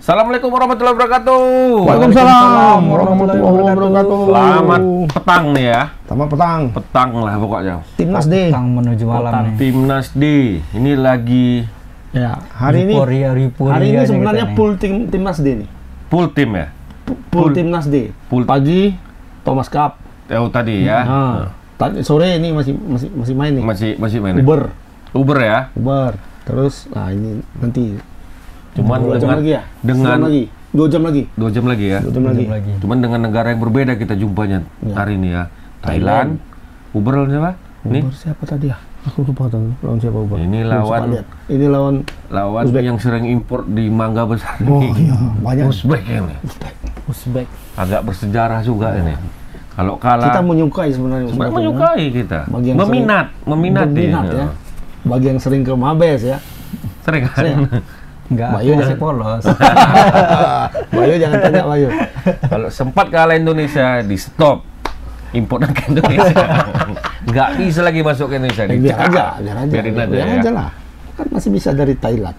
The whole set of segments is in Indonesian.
Assalamualaikum warahmatullahi wabarakatuh. Waalaikumsalam warahmatullahi wabarakatuh. Selamat petang nih ya. Selamat petang. Petang lah pokoknya. Timnas D. Petang menuju malam nih. Timnas D. Ini lagi Ya, hari ini sebenarnya full Timnas D nih. full tim ya. Full Timnas D. Full. Pagi Thomas Cup. Oh tadi ya. Sore ini masih main nih. Masih main. Uber ya. Uber. Terus ini nanti Cuman 2 jam lagi ya? dengan 2 jam lagi. 2 jam lagi ya. 2 jam lagi. Cuman dengan negara yang berbeda kita jumpanya hari ini ya. Thailand. Uber lawan siapa? Uber siapa tadi ya? Aku lupa tuh lawan siapa Uber. Ini lawan Uzbek. yang sering impor di Mangga Besar. Oh iya, banyak. Uzbek ini. Uzbek. Agak bersejarah juga ini. Kalau kalah Kita menyukai sebenarnya. menyukai kita. Bagi yang Meminat ya. Bagi yang sering ke Mabes ya. Sering kan? Enggak, Bayu masih polos. Bayu jangan tanya Bayu. Kalau sempat kalah Indonesia di stop impor ke Indonesia. Nggak bisa lagi masuk ke Indonesia. Biar Biarin aja lah. Kan masih bisa dari Thailand.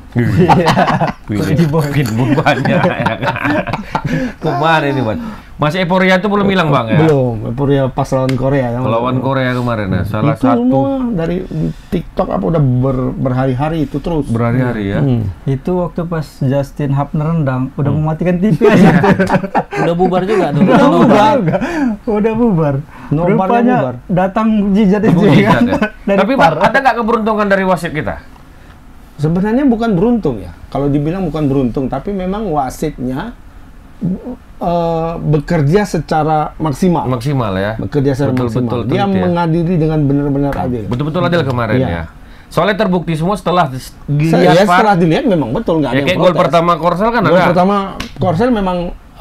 Pinbul banyak ya kan. Kemarin ini Bang. Masih euforia itu belum hilang Bang ya? Belum, euforia pas lawan Korea. Lawan Korea kemarin ya. Salah itu satu semua dari TikTok udah berhari-hari itu terus. Berhari-hari ya. Itu waktu pas Justin Hapner rendang, udah mematikan TV aja. Udah bubar juga tuh. Udah bubar. Rupanya bubar. datang jijat itu Mujizat, kan. ya. Dari Tapi Bang, ada nggak keberuntungan dari wasit kita? Sebenarnya bukan beruntung ya. Kalau dibilang bukan beruntung, tapi memang wasitnya bekerja secara maksimal. Maksimal ya. Bekerja secara maksimal. Dia mengadili dengan benar-benar adil. Betul-betul adil kemarin Iya. ya. Soalnya terbukti semua setelah Setelah dilihat memang betul nggak ada yang kayak protes. gol pertama Korsel kan Gol ada. pertama Korsel memang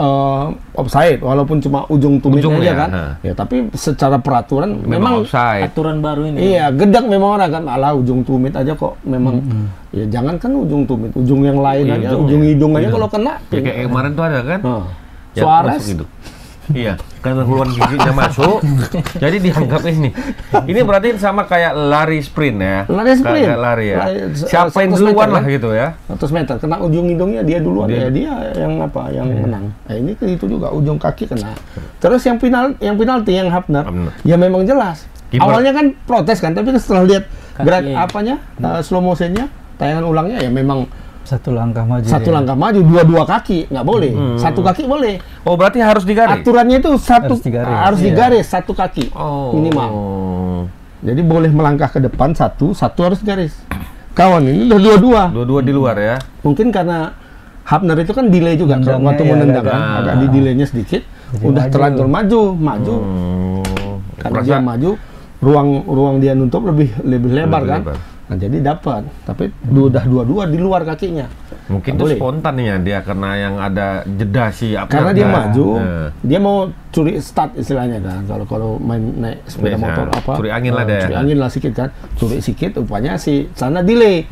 offside walaupun cuma ujung tumitnya Ujungnya, kan. Ya tapi secara peraturan memang offside. Aturan baru ini. iya, gedak memang orang kan, ala ujung tumit aja kok memang. Ya jangan kan ujung tumit, ujung yang lain aja, ujung hidung aja kalau kena. Ya, kayak kemarin tuh ada kan. Ya, Suarez masuk hidung. Iya, karena keluhan giginya masuk, jadi dianggap ini. Ini berarti sama kayak lari sprint ya. Lari sprint. Kayak lari ya. Lari, Siapa yang 100 duluan meter, lah kan? gitu ya. 100 meter kena ujung hidungnya dia duluan, ya dia yang menang. Ini itu juga ujung kaki kena. Terus yang penalti yang Hapner, ya memang jelas. Keeper. Awalnya kan protes kan, tapi setelah lihat gerak Kakinya. slow motionnya, tayangan ulangnya ya memang satu langkah maju. langkah maju, dua kaki nggak boleh, satu kaki boleh. Oh, berarti harus digaris. Aturannya itu harus Iya. digaris satu kaki minimal. Jadi boleh melangkah ke depan satu harus garis. Kawan ini udah Dua-dua di luar ya. Mungkin karena Hapner itu kan delay juga kalau Nendangnya waktu ya, menendang kan, agak- agak di delaynya sedikit, Jadi udah maju. terlanjur maju. Karena dia maju, ruang dia nutup lebih lebar kan. Nah, jadi dapat, tapi udah dua di luar kakinya. Mungkin itu spontan ya dia karena yang ada jeda sih. Karena dia maju, dia mau curi start istilahnya kan. Kalau main naik sepeda motor apa? Curi angin lah dia. Curi angin lah sedikit kan. Curi sedikit, rupanya si sana delay.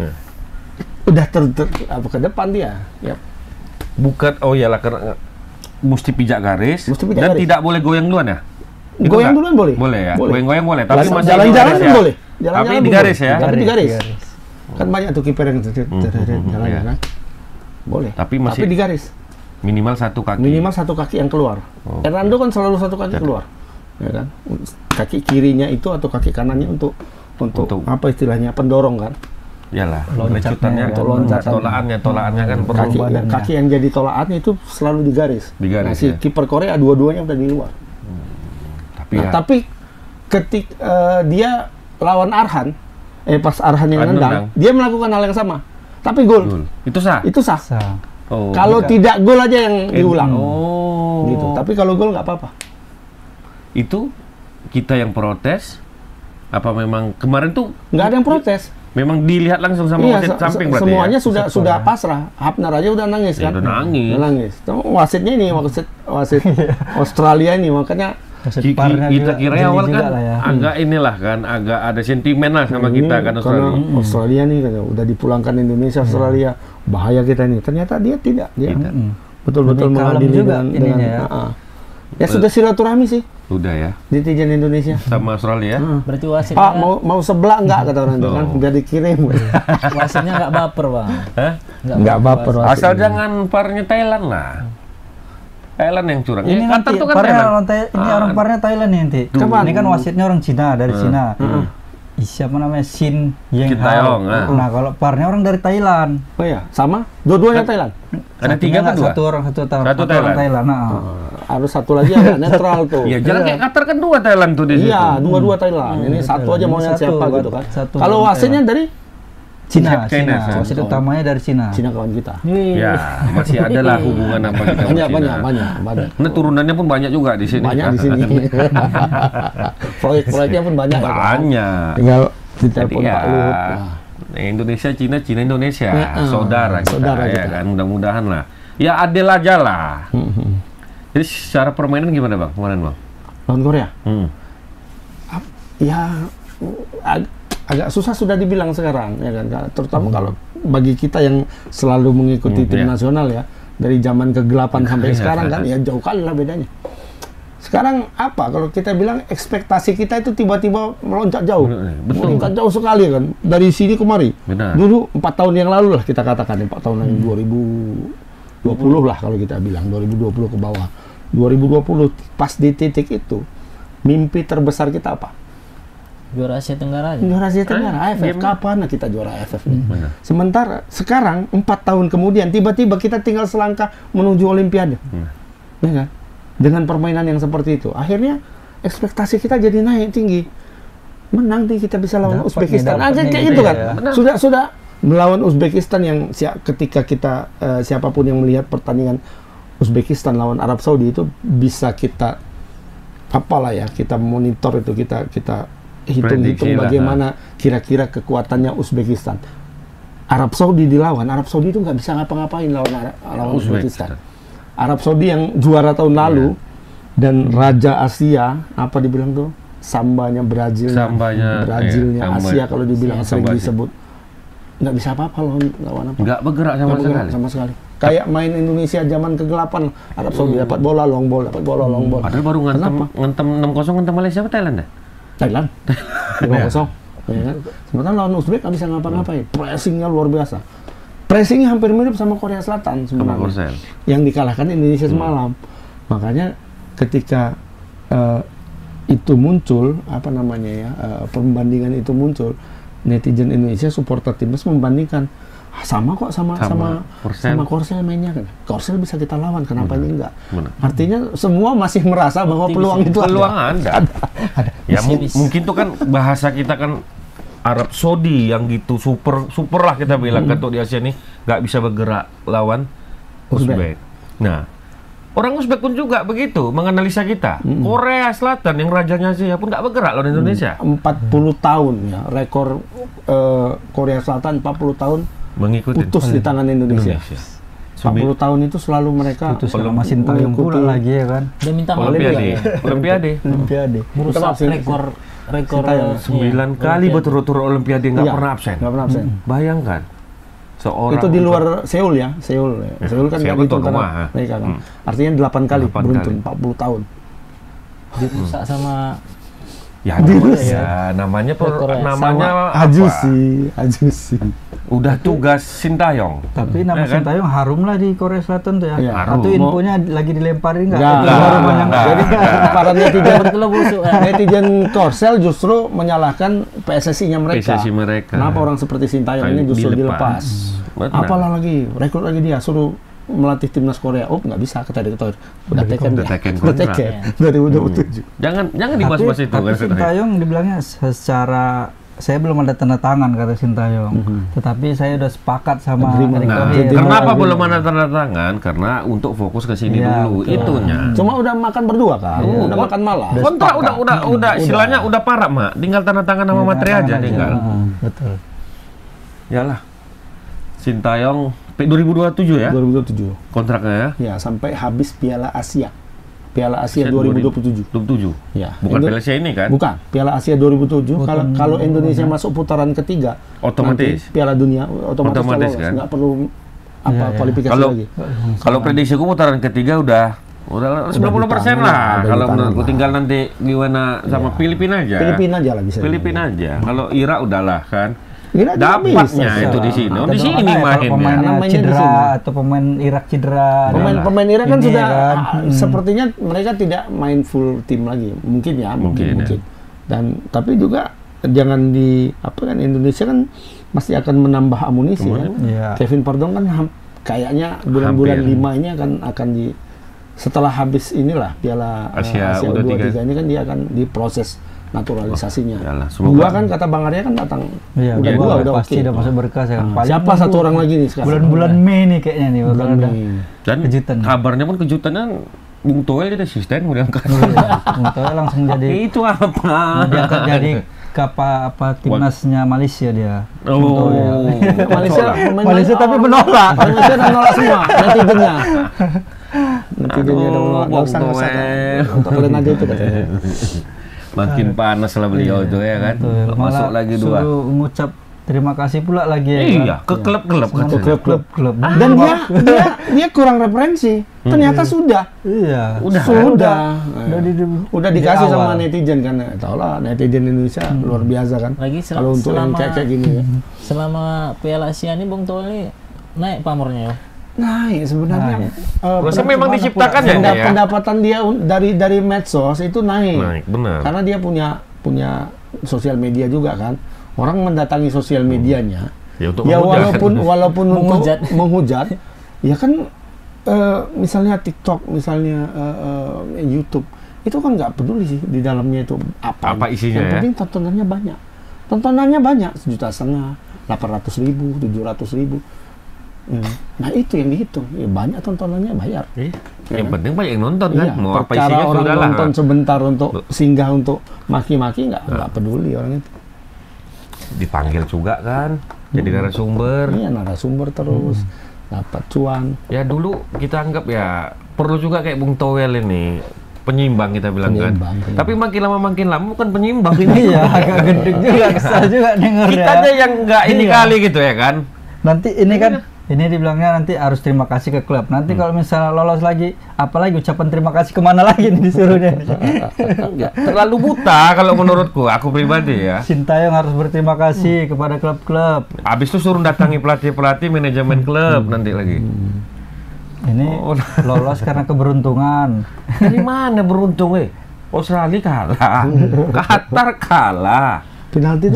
Udah ke depan dia. Yap. Bukan, oh iyalah karena mesti pijak garis. Dan garis. tidak boleh goyang duluan ya. Itu Goyang enggak? duluan boleh. Boleh ya. Boleh. Goyang-goyang boleh. Tapi masih jalan-jalan digaris ya? boleh. Tapi di garis ya. Tapi di garis. Garis. Kan banyak tuh kiper yang jalan kan. Boleh. Tapi masih di garis. minimal satu kaki. Minimal satu kaki yang keluar. Hernando kan selalu satu kaki keluar. Ya kan? Kaki kirinya itu atau kaki kanannya untuk apa istilahnya? Pendorong kan. Iyalah, Loncatnya, lecutannya, tolaannya kan perlu. Kaki yang jadi tolaannya itu selalu di garis. Nah, si kiper Korea dua-duanya udah di luar. Tapi ketika dia lawan Arhan, pas Arhan yang nendang, dia melakukan hal yang sama. Tapi gol. Itu sah? Itu sah. Oh, kalau tidak gol aja yang diulang. Oh. Gitu. Tapi kalau gol nggak apa-apa. Itu kita yang protes? Apa memang kemarin tuh Nggak ada yang protes. memang dilihat langsung sama wasit samping berarti semuanya ya? sudah pasrah. Hapner aja udah nangis kan? Udah nangis. Udah nangis. Wasitnya ini, wasit Australia ini, makanya kita kira awal kan ya. agak inilah kan, agak ada sentimen lah sama kita kan Australia. Karena Australia nih kan udah dipulangkan Indonesia, Australia bahaya kita ini. Ternyata dia tidak, dia betul-betul mengadili dengan Ya sudah silaturahmi sih. Sudah ya. Netizen Indonesia. Sama Australia. Berarti wasitnya Pak mau sebelah enggak kata orang itu kan biar dikirim. wasitnya nggak baper, Bang. Hah? Nggak baper. Asal jangan parnya Thailand lah. Thailand yang curang. Ini Qatar nanti tuh kan parnya Thailand. ini orang parnya Thailand nih nanti. Ini kan wasitnya orang Cina dari Cina. Siapa namanya Shin Yang Taeyong. Nah, kalau parnya orang dari Thailand. Oh ya, sama? Dua-duanya Thailand. Ada 3 apa 2? Satu orang Thailand. Thailand. Nah. Harus satu lagi agak netral tuh. Iya, jangan kayak Qatar kan 2 Thailand tuh di situ. Iya, dua-dua Thailand. Ini satu aja maunya Satu, siapa kan? gitu kan. Satu Kalau orang wasitnya dari Cina. China. Wasit utamanya dari Cina. Cina kawan kita. Ya, masih ada lah hubungan apa kita sama Cina. Banyak. Nah, turunannya pun banyak juga di sini. Banyak di sini. Proyek-proyeknya pun banyak. Banyak. Tinggal Jadi ditelepon ya, Pak Luhut. Nah. Indonesia, Cina Indonesia. Ya, Saudara saudara kita, ya kita. kan. Mudah-mudahan lah. Ya adil aja lah. Jadi secara permainan gimana Bang kemarin Bang? Lawan Korea. Ya agak susah sudah dibilang sekarang ya kan, terutama kalau bagi kita yang selalu mengikuti tim nasional ya dari zaman kegelapan sampai sekarang kan ya jauh kali lah bedanya. Sekarang apa kalau kita bilang ekspektasi kita itu tiba-tiba meloncat jauh, meloncat jauh sekali kan dari sini kemari. Benar. Dulu 4 tahun yang lalu lah kita katakan 4 tahun yang 2020 lah kalau kita bilang 2020 ke bawah. 2020 pas di titik itu mimpi terbesar kita apa? Juara Asia Tenggara aja. Juara Asia Tenggara, AFF. Kapan kita juara AFF? Sementara sekarang 4 tahun kemudian tiba-tiba kita tinggal selangkah menuju Olimpiade. Ya kan? Dengan permainan yang seperti itu, akhirnya ekspektasi kita jadi naik tinggi. Menang nih kita bisa lawan Uzbekistan. Kayak gitu kan. Sudah melawan Uzbekistan yang ketika kita siapapun yang melihat pertandingan Uzbekistan lawan Arab Saudi itu bisa kita apalah ya, kita monitor itu, kita hitung-hitung bagaimana kira-kira kekuatannya Uzbekistan. Arab Saudi dilawan, Arab Saudi itu nggak bisa ngapa-ngapain lawan Uzbekistan. Arab Saudi yang juara tahun lalu dan Raja Asia, apa dibilang tuh? Sambanya Brazilnya Asia kalau dibilang sering disebut. Nggak bisa apa-apa lawan apa. Nggak bergerak sama sekali. Kayak main Indonesia zaman kegelapan, Arab Saudi dapat bola long ball. Padahal baru ngantem 6-0 ngantem Malaysia apa Thailand ya? Thailand 5-0. Ya kan? Sementara lawan Uzbek nggak bisa ngapa-ngapain. Pressingnya luar biasa. Pressingnya hampir mirip sama Korea Selatan sebenarnya. Yang dikalahkan Indonesia semalam. Makanya ketika itu muncul, perbandingan itu muncul, netizen Indonesia supporter timnas membandingkan sama kok sama Korsel mainnya kan. Korsel bisa kita lawan, kenapa ini enggak? Artinya semua masih merasa bahwa peluang itu ada. Ya mungkin tuh kan bahasa kita kan Arab Saudi yang gitu super lah kita bilang kan di Asia ini nggak bisa bergerak lawan Uzbek. Nah, orang Uzbek pun juga begitu menganalisa kita. Korea Selatan yang rajanya Asia pun nggak bergerak lawan Indonesia. 40 tahun ya rekor Korea Selatan 40 tahun mengikuti putus di tangan Indonesia. 40 tahun itu selalu mereka putus sama Sintayong pula lagi ya kan. Dia minta Olimpiade. Merusak rekor 9 kali berturut-turut Olimpiade nggak pernah absen. Bayangkan. Seorang itu di luar Seoul ya. Seoul kan nggak dihitung karena mereka kan. Artinya 8 kali beruntun 40 tahun. Dirusak sama namanya Ajusi. Udah tugas Sintayong. Tapi nama Sintayong harum lah di Korea Selatan tuh ya. Atau infonya lagi dilemparin nggak? Jadi para netizen Korsel justru menyalahkan PSSI-nya mereka. Kenapa orang seperti Sintayong ini justru dilepas? Apalah lagi, rekrut lagi dia, suruh melatih timnas Korea. Nggak bisa, kata direktur. Udah teken 2027. Jangan dibahas-bahas itu. Tapi Sintayong dibilangnya secara saya belum ada tanda tangan kata Sintayong, tetapi saya udah sepakat sama kenapa belum ada tanda tangan? Karena untuk fokus ke sini dulu, itunya. Cuma udah makan berdua kan, udah makan malam. Kontrak udah istilahnya udah parah mak, tinggal tanda tangan sama materi aja tinggal. Betul. Yalah, Sintayong 2027 ya? 2027 kontraknya ya? Ya sampai habis Piala Asia 2027. Ya. Bukan Piala Asia ini kan? Bukan. Piala Asia 2007. Kalau Indonesia masuk putaran ketiga, otomatis Piala Dunia otomatis kan? Nggak perlu kualifikasi lagi. Kalau prediksiku putaran ketiga udah Udah 90% lah kalau menurutku, tinggal nanti gimana sama Filipina aja. Filipina aja lah bisa. Filipina aja. Kalau Irak udahlah kan. Dapatnya itu di sini. Di sini mainnya. Pemain cedera atau pemain Irak cedera. Pemain Irak kan sudah sepertinya mereka tidak main full tim lagi. Mungkin. Dan tapi juga jangan Indonesia kan masih akan menambah amunisi kan. Kevin Pardong kan kayaknya bulan-bulan 5 ini akan setelah habis inilah Piala Asia U23 ini kan dia akan diproses naturalisasinya. Dua kan kata Bang Arya kan datang. Udah pasti udah masuk berkas ya. Siapa satu orang lagi nih sekarang? Bulan-bulan Mei nih kayaknya nih. Bulan Mei. Dan kejutan. Kabarnya pun kejutannya Bung Toel jadi asisten mau diangkat. Bung Toel langsung jadi. Itu apa? Diangkat jadi timnasnya Malaysia dia. Malaysia tapi menolak. Malaysia menolak semua netizennya. Netizennya udah menolak. Nggak usah. Untuk kalian aja itu katanya. Makin panas lah beliau itu ya kan. Masuk lagi 2. Suruh mengucap terima kasih pula lagi ya. Iya, ke klub-klub. Dan dia kurang referensi. Ternyata sudah. Iya. Udah dikasih sama netizen kan. Tahu lah netizen Indonesia luar biasa kan. Lagi kalau untuk yang kayak gini ya. Selama Piala Asia ini Bung Toel ini naik pamornya ya. Naik sebenarnya. Rasa memang diciptakan ya. Pendapatan dia dari medsos itu naik. Benar. Karena dia punya sosial media juga kan. Orang mendatangi sosial medianya. Ya walaupun untuk menghujat. Ya kan misalnya TikTok, misalnya YouTube, itu kan nggak peduli sih di dalamnya itu apa isinya. Yang penting tontonannya banyak. Tontonannya banyak, 1,5 juta, 800.000, 700.000. Nah itu yang dihitung, banyak tontonannya bayar. Yang penting banyak yang nonton kan, mau apa isinya orang sudah lah. Nonton sebentar untuk singgah untuk maki-maki nggak peduli orang itu. Dipanggil juga kan, jadi narasumber. Iya narasumber terus, dapat cuan. Ya dulu kita anggap ya perlu juga kayak Bung Toel ini. Penyimbang kita bilang kan. Tapi makin lama bukan penyimbang ini. Iya, agak gendeng juga, kesal juga denger ya. Kita aja yang nggak ini kali gitu ya kan. Nanti ini kan, ini dibilangnya nanti harus terima kasih ke klub. Nanti kalau misalnya lolos lagi, apalagi ucapan terima kasih kemana lagi nih disuruhnya. Terlalu buta kalau menurutku, aku pribadi ya. Sintayong harus berterima kasih kepada klub-klub. Habis itu suruh datangi pelatih-pelatih manajemen klub nanti lagi. Ini lolos karena keberuntungan. Dari mana beruntung Australia kalah, Qatar kalah. Penalti itu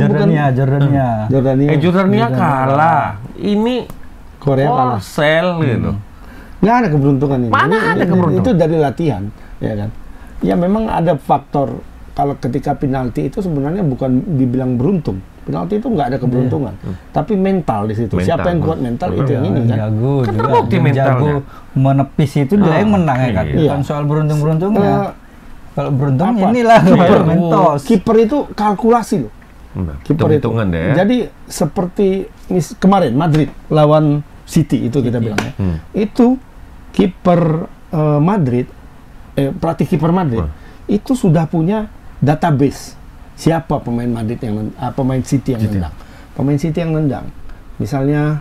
Jordania kalah. Ini Korea kalah. Gitu. Nggak ada keberuntungan ini. Mana ada keberuntungan? Itu dari latihan, ya kan. Ya memang ada faktor kalau ketika penalti itu sebenarnya bukan dibilang beruntung. Penalti itu nggak ada keberuntungan, tapi mental di situ. Siapa yang kuat mental itu yang ini kan. Jago kan juga. Terbukti mentalnya. Jago menepis itu dia yang menang ya kan. Bukan soal beruntung-beruntungnya. Kalau beruntung inilah mentos. Kiper itu kalkulasi loh. Kiper itu. Jadi seperti kemarin Madrid lawan City itu kita bilang ya. Itu kiper Madrid, pelatih kiper Madrid itu sudah punya database. Siapa pemain Madrid yang pemain City yang nendang? Pemain City yang nendang. Misalnya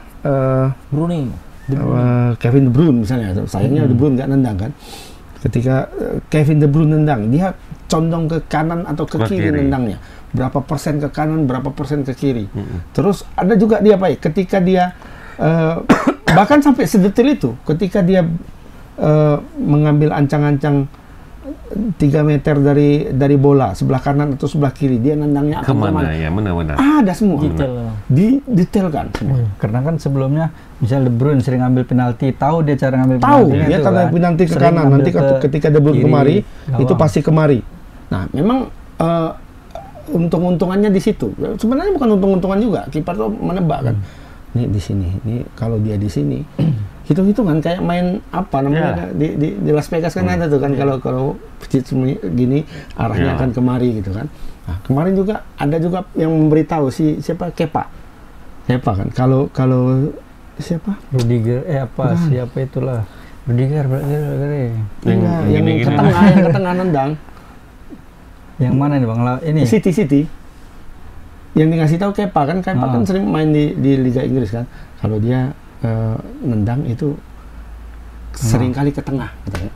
Kevin De Bruyne misalnya. Sayangnya De Bruyne nggak nendang kan. Ketika Kevin De Bruyne nendang, dia condong ke kanan atau ke kiri nendangnya. Berapa persen ke kanan, berapa persen ke kiri. Terus ada juga dia ketika dia bahkan sampai sedetil itu, ketika dia mengambil ancang-ancang 3 meter dari bola sebelah kanan atau sebelah kiri, dia nendangnya kemana ya, benar-benar ada semua didetailkan semua. Karena kan sebelumnya misal De Bruyne sering ambil penalti, tahu dia cara ngambil penalti, dia kan penalti ke kanan, nanti ketika De Bruyne kemari itu pasti kemari. Nah memang untung-untungannya di situ. Sebenarnya bukan untung-untungan juga, kiper tuh menebak kan. Ini di sini, ini kalau dia di sini, hitung-hitungan kayak main apa namanya di Las Vegas kan ada tuh kan kalau gini arahnya akan kemari gitu kan. Nah, kemarin juga ada juga yang memberitahu siapa Kepa kan kalau siapa Rudiger siapa itulah Rudiger yang ke tengah nendang. Yang mana nih Bang? Ini City yang dikasih tahu Kepa kan sering main di Liga Inggris kan. Kalau dia nendang itu sering kali ke tengah katanya.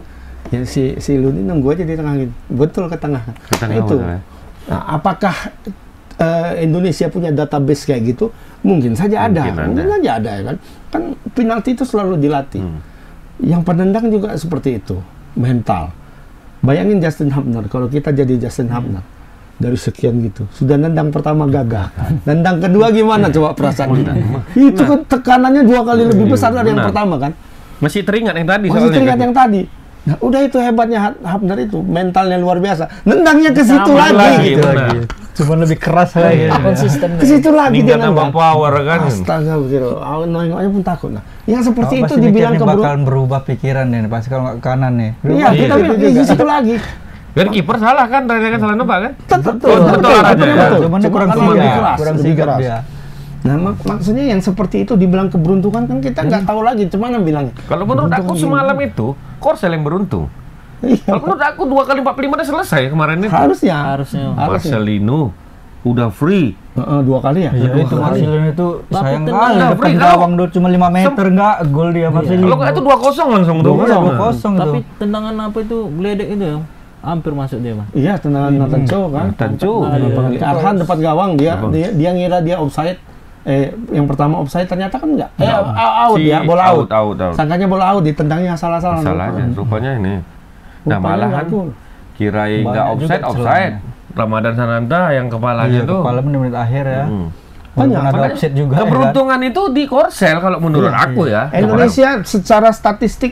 Ya si Lu ini nunggu aja di tengah gitu. Betul ke tengah. Itu. Nah, apakah Indonesia punya database kayak gitu? Mungkin saja ada. Mungkin saja ada ya kan. Kan penalti itu selalu dilatih. Yang penendang juga seperti itu, mental. Bayangin Justin Hubner, kalau kita jadi Justin Hubner dari sekian gitu, sudah nendang pertama gagal. Nendang kedua gimana coba perasaan kita? Itu kan tekanannya 2 kali lebih besar dari yang pertama kan? Masih teringat yang tadi. Masih teringat yang tadi. Nah, udah itu hebatnya Hubner itu, mentalnya luar biasa. Nendangnya ke situ lagi gitu. Cuma lebih keras lagi. Konsisten. Ke situ lagi dia nendang. Power kan. Astaga, begitu. Nengoknya pun takut. Nah, yang seperti itu pasti dibilang bakal berubah pikiran nih, pasti kalau nggak kanan nih. Iya, kita di situ lagi. Dan kiper salah kan, kan salah nembak kan? Betul. Cuman kurang sigap dia. Nah, maksudnya yang seperti itu dibilang keberuntungan kan kita nggak tahu lagi, cuman bilangnya. Kalau menurut aku semalam itu Korsel yang beruntung. Kalau menurut aku 2 kali 45 udah selesai kemarin itu. Harusnya. Marcelino udah free. 2 kali ya? Iya, itu Marcelino itu sayang kali depan gawang cuma 5 meter enggak gol dia Marcelino. Kalau nggak itu 2-0 langsung 2-0 Tapi tendangan apa itu geledek itu ya? Hampir masuk dia, Mas. Iya, tendangan Nathan Cho kan. Nathan Cho. Arhan depan gawang dia ngira dia offside. Yang pertama offside ternyata kan enggak. Out ya, bola out. Sangkanya bola out, ditendangnya salah-salah. Salahnya, rupanya ini. Nah, malahan kirain enggak offside. Ramadan Sananta yang kepalanya tuh. Kepala menit akhir ya. Banyak ada offset juga. Keberuntungan itu di Korsel kalau menurut aku ya. Indonesia secara statistik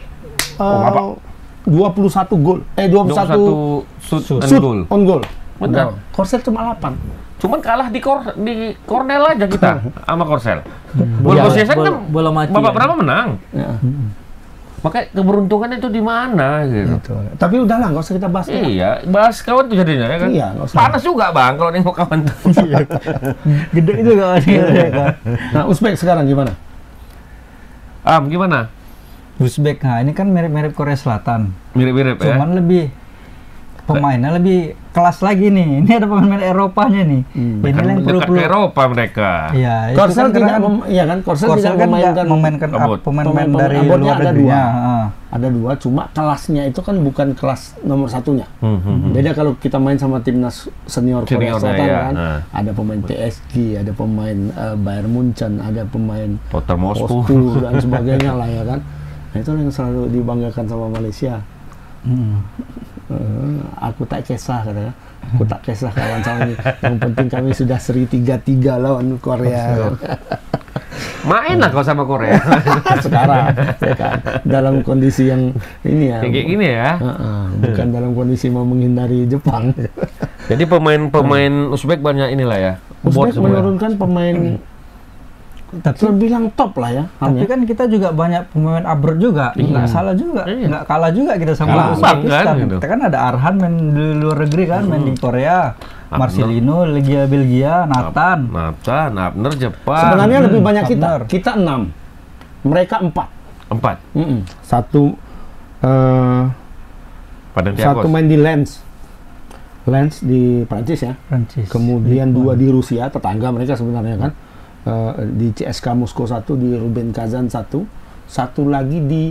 21 gol. 21 shoot on goal. Benar. Korsel cuma 8. Cuman kalah di Cornell aja kita sama Korsel. Bola Sesen kan bola mati. Babak berapa menang? Makanya keberuntungan itu di mana gitu. Tapi udahlah, nggak usah kita bahas. Iya, bahas kawan tuh jadinya ya kan. Iya, nggak usah. Panas juga Bang kalau nengok kawan tuh. Gede itu kawan. Nah, Uzbek sekarang gimana? Gimana? Uzbek, nah ini kan mirip-mirip Korea Selatan. Mirip-mirip ya. Cuman lebih pemainnya lebih kelas lagi nih. Ini ada pemain Eropanya nih. Ini kan yang perlu Eropa mereka. Iya, Korsel tidak Korsel tidak memainkan pemain dari luar negeri. Ada 2, cuma kelasnya itu kan bukan kelas nomor 1-nya. Beda kalau kita main sama timnas senior Korea Selatan kan. Ada pemain PSG, ada pemain Bayern Munchen, ada pemain Tottenham Hotspur dan sebagainya lah ya kan. Nah, itu yang selalu dibanggakan sama Malaysia. Aku tak kisah katanya. Aku tak kisah kawan sama ini. Yang penting kami sudah seri 3-3 lawan Korea. Main lah kau sama Korea. Sekarang ya kan? Dalam kondisi yang ini ya. Kayak gini ya. Bukan dalam kondisi mau menghindari Jepang. Jadi pemain Uzbek banyak inilah ya. Uzbek menurunkan pemain terbilang top lah ya. Tapi kan kita juga banyak pemain abroad juga, nggak salah juga, nggak kalah juga kita sama Uzbekistan. Gitu. Kita kan ada Arhan main di luar negeri kan, main di Korea, Marcelino, Legia Belgia, Nathan, Abner Jepang. Sebenarnya lebih banyak kita 6, mereka 4. Satu main di Lens di Prancis ya. Kemudian 2 di Rusia, tetangga mereka sebenarnya kan. Di CSKA Moskow 1, di Rubin Kazan 1 lagi di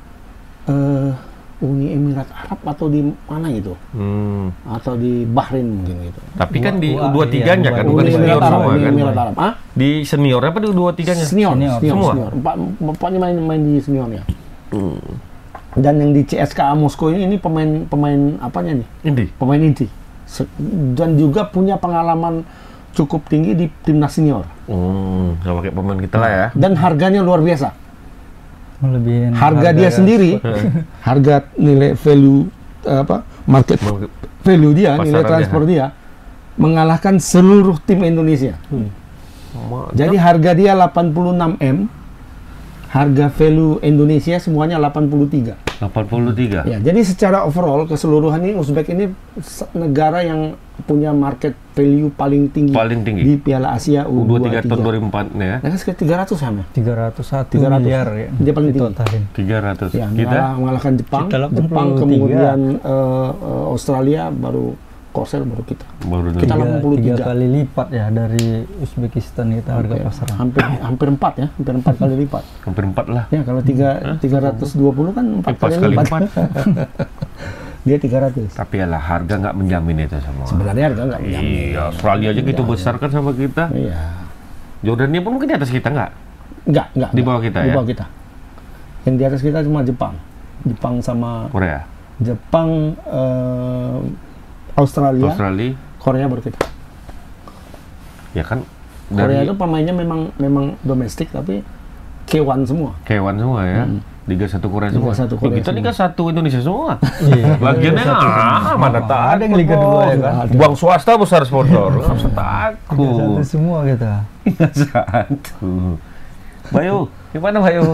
Uni Emirat Arab atau di mana gitu, atau di Bahrain mungkin gitu. Tapi kan di U23-nya kan, bukan di senior semua kan? Emirat Arab. Di senior apa di U23-nya? Senior. Semua. Pokoknya main di seniornya. Dan yang di CSKA Moskow ini pemain apanya nih? Inti. Pemain inti. Dan juga punya pengalaman cukup tinggi di timnas senior. Nggak pakai pemain kita lah ya. Dan harganya luar biasa. Melebihin harga dia sendiri, harga nilai value market value dia, nilai transfer dia mengalahkan seluruh tim Indonesia. Jadi harga dia 86 M, harga value Indonesia semuanya 83. Ya, jadi secara overall keseluruhan ini Uzbek ini negara yang punya market value paling tinggi di Piala Asia U23 tahun 2004 ya. Nah, sekitar 300 sama. 301 miliar ya. Dia paling tinggi. 300. Ya, kita mengalahkan Jepang kemudian Australia, baru Korsel, baru kita. Kita 83 kali lipat ya dari Uzbekistan kita harga pasaran. Hampir 4 ya, hampir 4 kali lipat. Hampir 4 lah. Ya, kalau 320 kan 4 kali lipat. dia 300. Tapi ya lah, harga nggak menjamin itu semua. Sebenarnya harga nggak menjamin. Iya, Australia aja gitu besar kan sama kita. Iya. Jordania pun mungkin di atas kita nggak? Nggak. Di bawah kita di ya? bawah kita. Yang di atas kita cuma Jepang. Jepang sama Korea. Jepang, Australia, Korea baru kita. Ya kan? Korea itu pemainnya memang domestik tapi K1 semua. K1 semua ya. Liga 1 Korea semua. Liga 1 Korea kita semua. Liga 1 Indonesia semua. Iya. Bagiannya mana tak ada yang Liga 2 ya kan? Buang swasta besar sponsor. Nggak usah takut. Liga 1 semua kita. Liga 1. Bayu, gimana Bayu?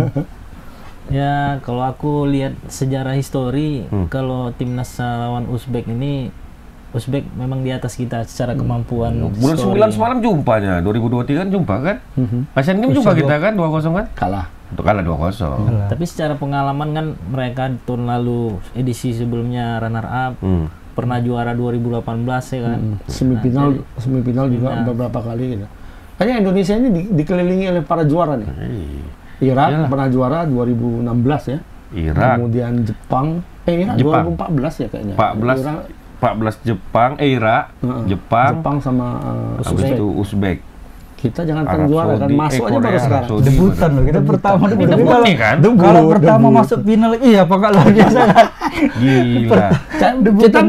Ya, kalau aku lihat sejarah histori, kalau timnas lawan Uzbek ini, Uzbek memang di atas kita secara kemampuan. Bulan 9 semalam jumpanya, 2023 kan jumpa kan? Asian Games jumpa kita kan, 2-0 kan? Kalah 2-0. Tapi secara pengalaman kan mereka tahun lalu edisi sebelumnya runner up, pernah juara 2018 ya kan. Semifinal juga beberapa kali gitu. Kayaknya Indonesia ini dikelilingi oleh para juara nih. Irak pernah juara 2016 ya. Irak. Kemudian Jepang 2014 ya kayaknya. 14 Jepang, Irak, Jepang sama Uzbek. Kita jangankan juara kan, masuk aja baru sekarang. Debutan loh, kita pertama debut kan? Kalau pertama masuk final, iya apa nggak luar biasa kan? Gila. Kita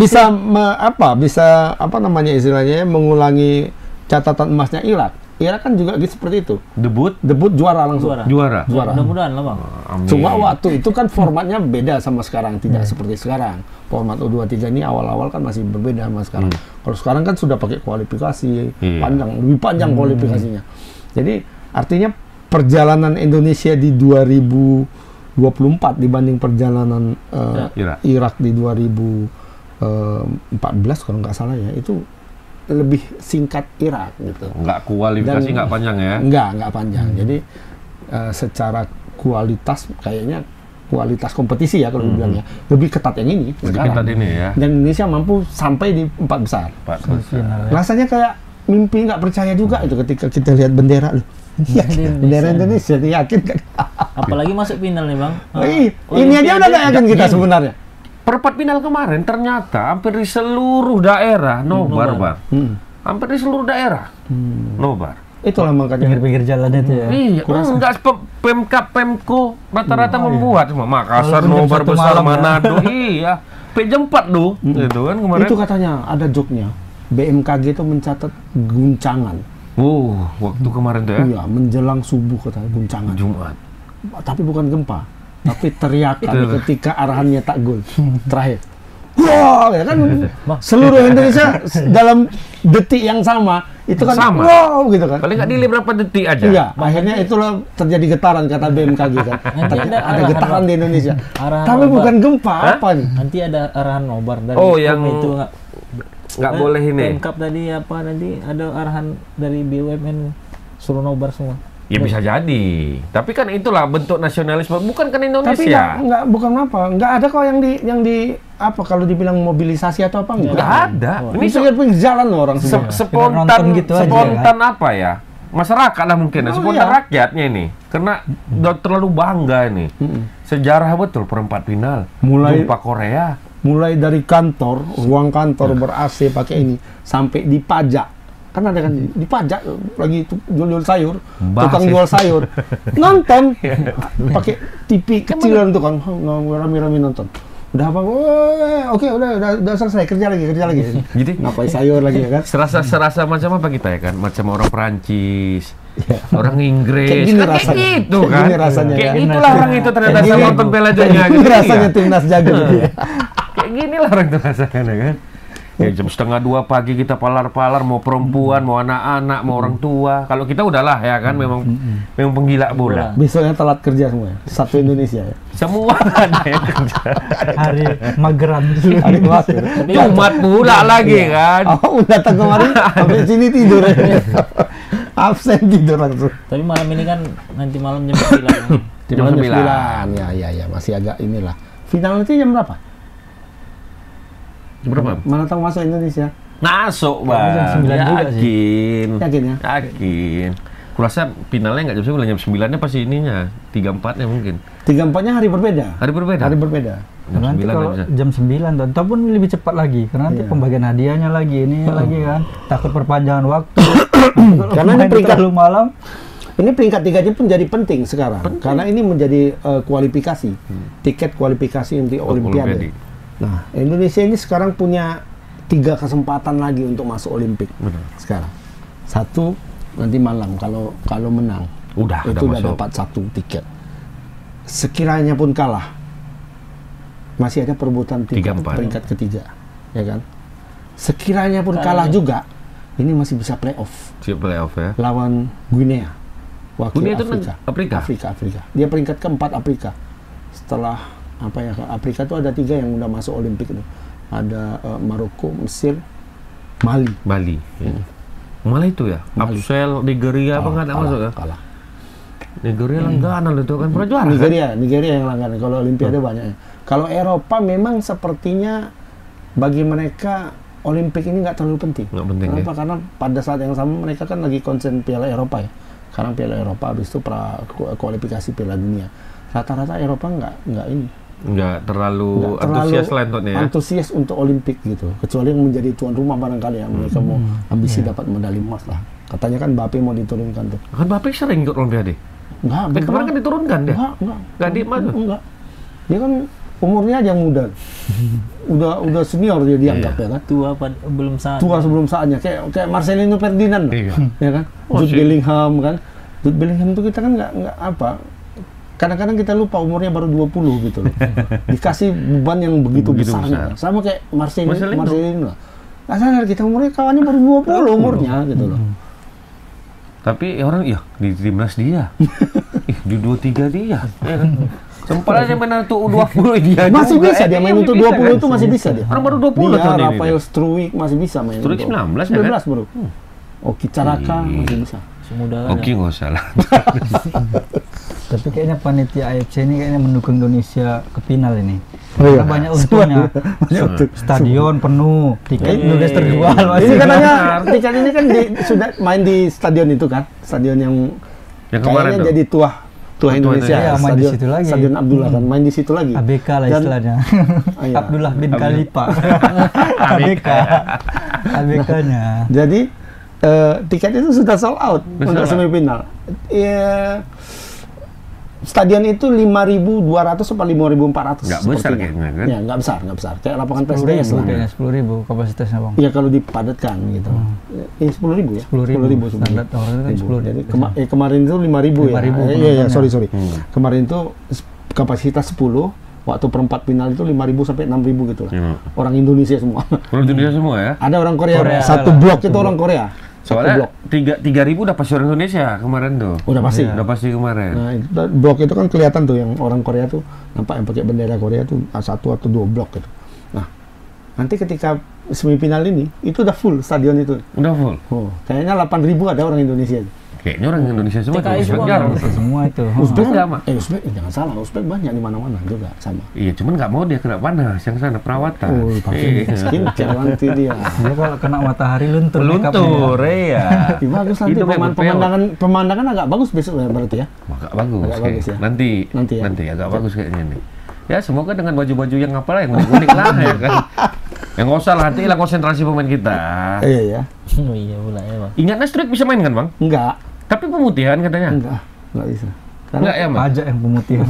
bisa apa namanya istilahnya mengulangi catatan emasnya Irak. Irak kan juga gitu seperti itu. Debut juara langsung. Juara. Mudah-mudahan lah Bang. Cuma waktu itu kan formatnya beda sama sekarang, tidak seperti sekarang. Format U23 ini awal-awal kan masih berbeda sama sekarang. Kalau sekarang kan sudah pakai kualifikasi lebih panjang kualifikasinya. Jadi artinya perjalanan Indonesia di 2024 dibanding perjalanan Irak di 2014 kalau nggak salah ya, itu lebih singkat Irak gitu. Nggak kualifikasi, nggak panjang ya? Nggak panjang. Jadi secara kualitas kayaknya kualitas kompetisi ya kalau dibilang ya lebih ketat yang ini sekarang. Ketat ini ya. Dan Indonesia mampu sampai di 4 besar. Rasanya kayak mimpi nggak percaya juga itu ketika kita lihat bendera loh. Bendera Indonesia, yakin kan? Apalagi masuk final nih Bang. Ini aja udah nggak yakin kita sebenarnya. Perempat final kemarin ternyata hampir di seluruh daerah nobar, Bang. Hampir di seluruh daerah nobar. Itulah makanya pinggir-pinggir jalan itu ya. Iya, enggak Pemkap Pemko rata-rata membuat cuma Makassar nobar besar Manado. Iya. Jam 4 tuh, gitu kan kemarin. Itu katanya ada joknya. BMKG itu mencatat guncangan. Waktu kemarin tuh ya. Iya, menjelang subuh katanya guncangan. Jumat. Tapi bukan gempa. Tapi teriakan ketika arahannya tak gol terakhir. Wah, ya kan seluruh Indonesia dalam detik yang sama itu kan sama. Wow gitu kan. Paling nggak delay berapa detik aja. Iya, akhirnya itulah terjadi getaran kata BMKG kan. Ada getaran di Indonesia. Tapi bukan gempa apa nih? Nanti ada arahan nobar dari yang itu nggak boleh ini. Pemkap tadi apa nanti ada arahan dari BUMN suruh nobar semua. Ya bisa jadi, tapi kan itulah bentuk nasionalisme, bukan kan Indonesia. Tapi nggak ada kok yang di apa kalau dibilang mobilisasi atau apa nggak ada. Ini pinggir jalan loh orang semua. Spontan gitu spontan aja, apa ya? Masyarakat lah mungkin, spontan rakyatnya ini, karena udah terlalu bangga ini. Sejarah betul perempat final, jumpa Korea. Mulai dari kantor, ruang kantor ber-AC pakai ini, sampai dipajak. Kan ada kan dipajak lagi jual sayur, tukang jual sayur nonton pakai TV kecilan tuh kan rame-rame nonton. Udah apa? Oke, udah selesai, kerja lagi. Gitu. Ngapain sayur lagi ya kan? Serasa macam apa kita ya kan? Macam orang Perancis, orang Inggris. Kayak gini rasanya. Kayak gitu kan? Gini rasanya. Kayak gitulah orang itu ternyata sama nonton Piala Dunia. Gini rasanya timnas jago. Kayak ginilah orang itu rasanya kan? Ya jam 1:30 pagi kita palar-palar, mau perempuan, mau anak-anak, mau orang tua. Kalau kita udahlah ya kan, memang penggila bola. Besoknya telat kerja semua ya? Satu Indonesia ya? Semua ada yang kerja. Hari mageran. Hari mager. Jumat pula lagi kan. Datang kemarin, sampai sini tidur ya. Absen tidur langsung. Tapi malam ini kan, nanti malam jam 9. Jam 9. Ya, masih agak inilah. Final nanti jam berapa? Berapa? Mana tahu masuk Indonesia? Masuk, Bang. Jam 9 juga sih. Yakin. Yakin ya? Yakin. kurasa finalnya nggak jam 9, jam 9-nya pasti ininya 3-4-nya mungkin. 3-4-nya hari berbeda. Hari berbeda. Nanti kalau jam 9 ataupun lebih cepat lagi karena nanti pembagian hadiahnya lagi ini lagi kan. Takut perpanjangan waktu. Karena ini peringkat terlalu malam. Ini peringkat 3-nya pun jadi penting sekarang. Karena ini menjadi kualifikasi. Tiket kualifikasi untuk Olimpiade. Nah, Indonesia ini sekarang punya 3 kesempatan lagi untuk masuk Olimpik. Sekarang. 1 nanti malam kalau menang. Itu udah dapat 1 tiket. Sekiranya pun kalah, masih ada perebutan peringkat ketiga, ya kan? Sekiranya pun kalah juga, ini masih bisa playoff. Playoff ya. Lawan Guinea, wakil Afrika. Dia peringkat keempat Afrika. Setelah Afrika itu ada 3 yang udah masuk Olimpik itu. Ada Maroko, Mesir, Mali. Malah itu ya. Absel, Nigeria apa nggak masuk ya? Kalah. Nigeria langganan itu kan pernah juara. Nigeria yang langganan. Kalau Olimpiade banyak. Kalau Eropa memang sepertinya bagi mereka Olimpik ini nggak terlalu penting. Kenapa? Karena pada saat yang sama mereka kan lagi konsen Piala Eropa ya. Sekarang Piala Eropa, habis itu kualifikasi Piala Dunia. Rata-rata Eropa nggak terlalu antusias lah untuknya ya. Antusias untuk Olimpik gitu. Kecuali yang menjadi tuan rumah barangkali ya. Mereka mau ambisi dapat medali emas lah. Katanya kan Mbappe mau diturunkan tuh. Kan Mbappe sering ikut Olimpiade. Enggak. Kemarin kan diturunkan dia. Enggak dimasuk. Enggak. Dia kan umurnya aja muda. udah senior dia dianggap ya kan. Tua sebelum saatnya. Kayak Marcelino Ferdinand. Ya kan? Jude Bellingham kan. Jude Bellingham itu kita kan enggak apa. Kadang-kadang kita lupa umurnya baru 20 gitu loh. Dikasih beban yang begitu besar. Sama kayak Marcelino. Nggak sadar kita umurnya kawannya baru 20 umurnya gitu loh. Tapi orang di timnas dia. Di 23 dia. Ya kan? Sempat aja main untuk U20 dia. Masih bisa dia main untuk 20 itu masih bisa dia. Orang baru 20 tahun ini. Rafael Struijk masih bisa main. Struijk 19 bro. Oki Caraka masih bisa. Oki nggak usah lah. Tapi kayaknya panitia AFC ini kayaknya mendukung Indonesia ke final ini. Karena banyak untungnya. Stadion penuh, tiket udah terjual. Ini katanya tiket ini kan sudah main di stadion itu kan, stadion yang kayaknya jadi tua Indonesia. Ya, main di situ lagi. Stadion Abdullah kan, main di situ lagi. ABK lah istilahnya. Abdullah bin Khalifa. ABK-nya. Jadi tiket itu sudah sold out untuk semifinal. Stadion itu 5.200 atau 5.400. Nggak besar kayaknya kan? Ya, nggak besar. Kayak lapangan PSDS lah. Kayaknya 10.000 kapasitasnya bang. Iya kalau dipadatkan gitu. 10.000 ya? 10.000 standar orang kan 10. Jadi kemarin itu 5.000 ya? Iya, sorry. Kemarin itu kapasitas 10, waktu perempat final itu 5.000 sampai 6.000 gitu lah. Orang Indonesia semua. Orang Indonesia semua ya? Ada orang Korea. Satu blok itu orang Korea. Soalnya 3.000 udah pasti orang Indonesia kemarin tuh. Udah pasti. Udah pasti kemarin. Nah, blok itu kan kelihatan tuh yang orang Korea tuh nampak yang pakai bendera Korea tuh 1 atau 2 blok gitu. Nah, nanti ketika semifinal ini itu udah full stadion itu. Udah full. Kayaknya 8.000 ada orang Indonesia. Kayaknya orang Indonesia semua semua itu. Uzbek enggak, Uzbek jangan salah, Uzbek banyak di mana-mana juga sama. Iya, cuman nggak mau dia kena panas yang sana perawatan. Skincare nanti dia. Dia kalau kena matahari luntur ya. Bagus nanti pemandangan agak bagus besok ya berarti ya. Agak bagus ya. Nanti agak bagus kayaknya nih. Ya semoga dengan baju-baju yang apalah yang unik-unik lah ya kan. Yang nggak usah lah, nanti hilang konsentrasi pemain kita. Iya ya. Iya pula ya bang. Ingatnya Struijk bisa main kan bang? Enggak. Tapi pemutihan katanya? Enggak bisa. Enggak ya, Mas? Pajak yang pemutihan.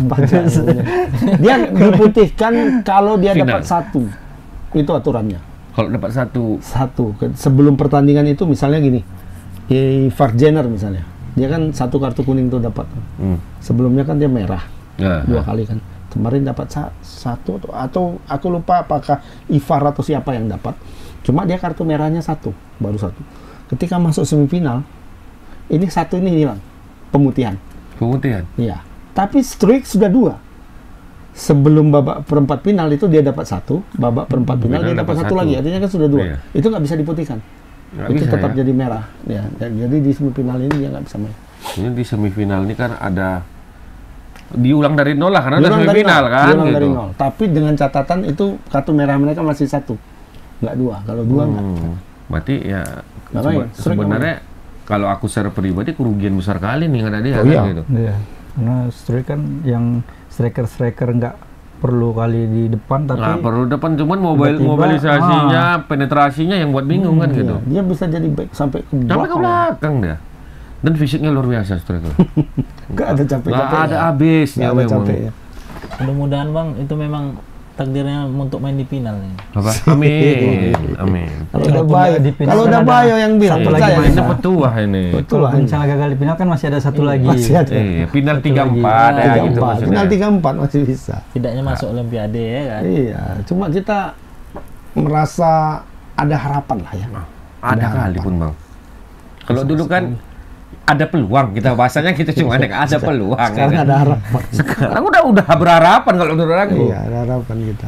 Dia diputihkan kalau dia dapat 1. Itu aturannya. Kalau dapat 1. Sebelum pertandingan itu misalnya gini. Varjener misalnya. Dia kan 1 kartu kuning tuh dapat. Sebelumnya kan dia merah. 2 kali kan. Kemarin dapat 1 atau aku lupa apakah Ivar atau siapa yang dapat. Cuma dia kartu merahnya 1, baru 1. Ketika masuk semifinal, ini 1 ini hilang, pemutihan. Iya. Tapi Struijk sudah 2. Sebelum babak perempat final itu dia dapat 1, babak perempat final dia dapat 1 lagi, artinya kan sudah 2. Iya. Itu nggak bisa diputihkan. Itu tetap jadi merah. Ya, jadi di semifinal ini dia nggak bisa main. Ini di semifinal ini kan ada diulang dari nol lah karena udah semifinal kan. Diulang dari nol. Tapi dengan catatan itu kartu merah mereka masih 1. Nggak 2, kalau 2 nggak. Berarti ya sebenarnya kalau aku secara pribadi kerugian besar kali nih nggak ada dia iya. gitu. Iya. Karena striker kan yang striker nggak perlu kali di depan, tapi nggak perlu depan, cuman mobilisasinya, penetrasinya yang buat bingung kan gitu. Dia bisa jadi back sampai ke belakang dia. Dan fisiknya luar biasa striker. Nggak ada capek-capeknya. Nggak ada habisnya memang. Mudah-mudahan Bang itu memang takdirnya untuk main di final nih. Apa? Amin. Amin. Kalau udah Bayo yang bilang percaya mainnya petuah ini. Kalau misalnya gagal di final kan masih ada satu lagi. Masih ada. Final 3-4 ya gitu maksudnya. Final 3-4 masih bisa. Tidaknya masuk Olimpiade ya kan. Iya, cuma kita merasa ada harapan lah ya. Ada kali pun Bang. Kalau dulu kan ada peluang, kita bahasanya kita cuma ada peluang. Sekarang ya kan? ada harapan. Sekarang udah berharapan kalau menurut aku. Iya, ada harapan kita.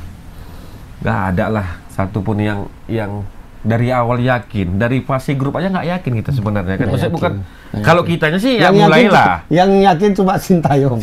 Gak ada lah satupun yang dari awal yakin, dari fase grup aja nggak yakin kita sebenarnya kan. Maksudnya bukan kalau kitanya sih ya mulailah. Yang yakin cuma Sintayong.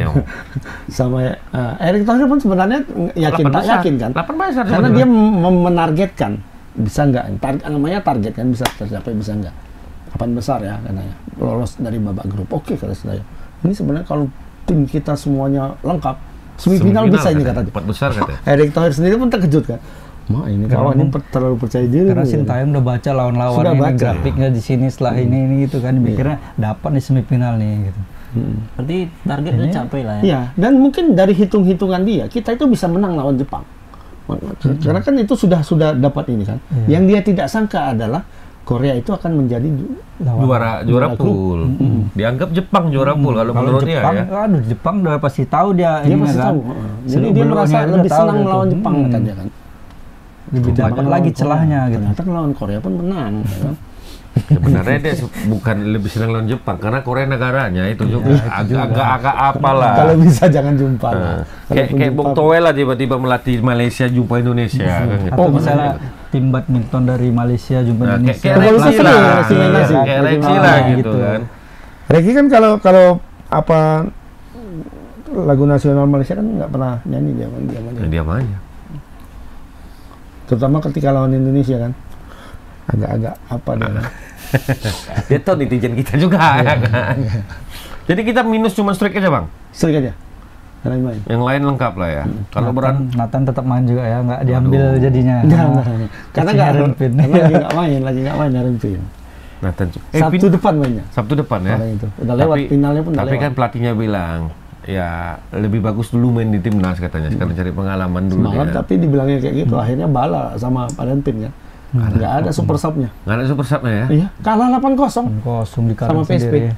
Sama Erick Thohir pun sebenarnya yakin tak yakin kan. 8 besar karena dia menargetkan bisa nggak, namanya target kan, bisa tercapai bisa nggak. 8 besar ya katanya, lolos dari babak grup. Oke kata saya. Ini sebenarnya kalau tim kita semuanya lengkap, semifinal bisa ini katanya. 4 besar katanya. Erick Thohir sendiri pun terkejut kan. Ini kawan ini terlalu percaya diri. Karena Sintayong udah baca lawan-lawan ini, grafiknya di sini setelah ini gitu kan, mikirnya dapat di semifinal nih gitu. Berarti targetnya capai lah ya. Iya, dan mungkin dari hitung-hitungan dia, kita itu bisa menang lawan Jepang. Karena kan itu sudah dapat ini kan. Yang dia tidak sangka adalah Korea itu akan menjadi juara pool. Dianggap Jepang juara pool kalau menurut dia ya. Aduh, Jepang udah pasti tahu dia ini pasti kan. Tahu. Jadi dia merasa lebih senang melawan Jepang katanya kan. Lebih dapat lagi celahnya gitu. Ternyata melawan Korea pun menang ya kan. Sebenarnya dia bukan lebih senang lawan Jepang karena Korea negaranya itu juga agak apalah. Kalau bisa jangan jumpa. Kayak Bung Toel lah tiba-tiba melatih Malaysia jumpa Indonesia kan gitu. Atau misalnya tim badminton dari Malaysia jumpa Indonesia. Kayak Rexy lah gitu kan. Rexy kan kalau apa lagu nasional Malaysia kan nggak pernah nyanyi dia aja. Terutama ketika lawan Indonesia kan. Agak-agak apa dia. Dia tahu netizen kita juga ya kan. Jadi kita minus cuma strike aja Bang. Strike aja. Yang lain lengkap lah ya. Kalau Nathan tetap main juga ya, nggak diambil jadinya. Karena nggak lagi nggak main Harun Pin. Nathan Sabtu depan mainnya. Sabtu depan ya. Itu. Udah lewat finalnya pun. Tapi kan pelatihnya bilang ya lebih bagus dulu main di timnas katanya. Sekarang cari pengalaman dulu. Tapi dibilangnya kayak gitu. Akhirnya bala sama Harun Pin kan. Nggak ada super sub-nya. Nggak ada super sub-nya ya? Iya, kalah 8-0 di sama PSP.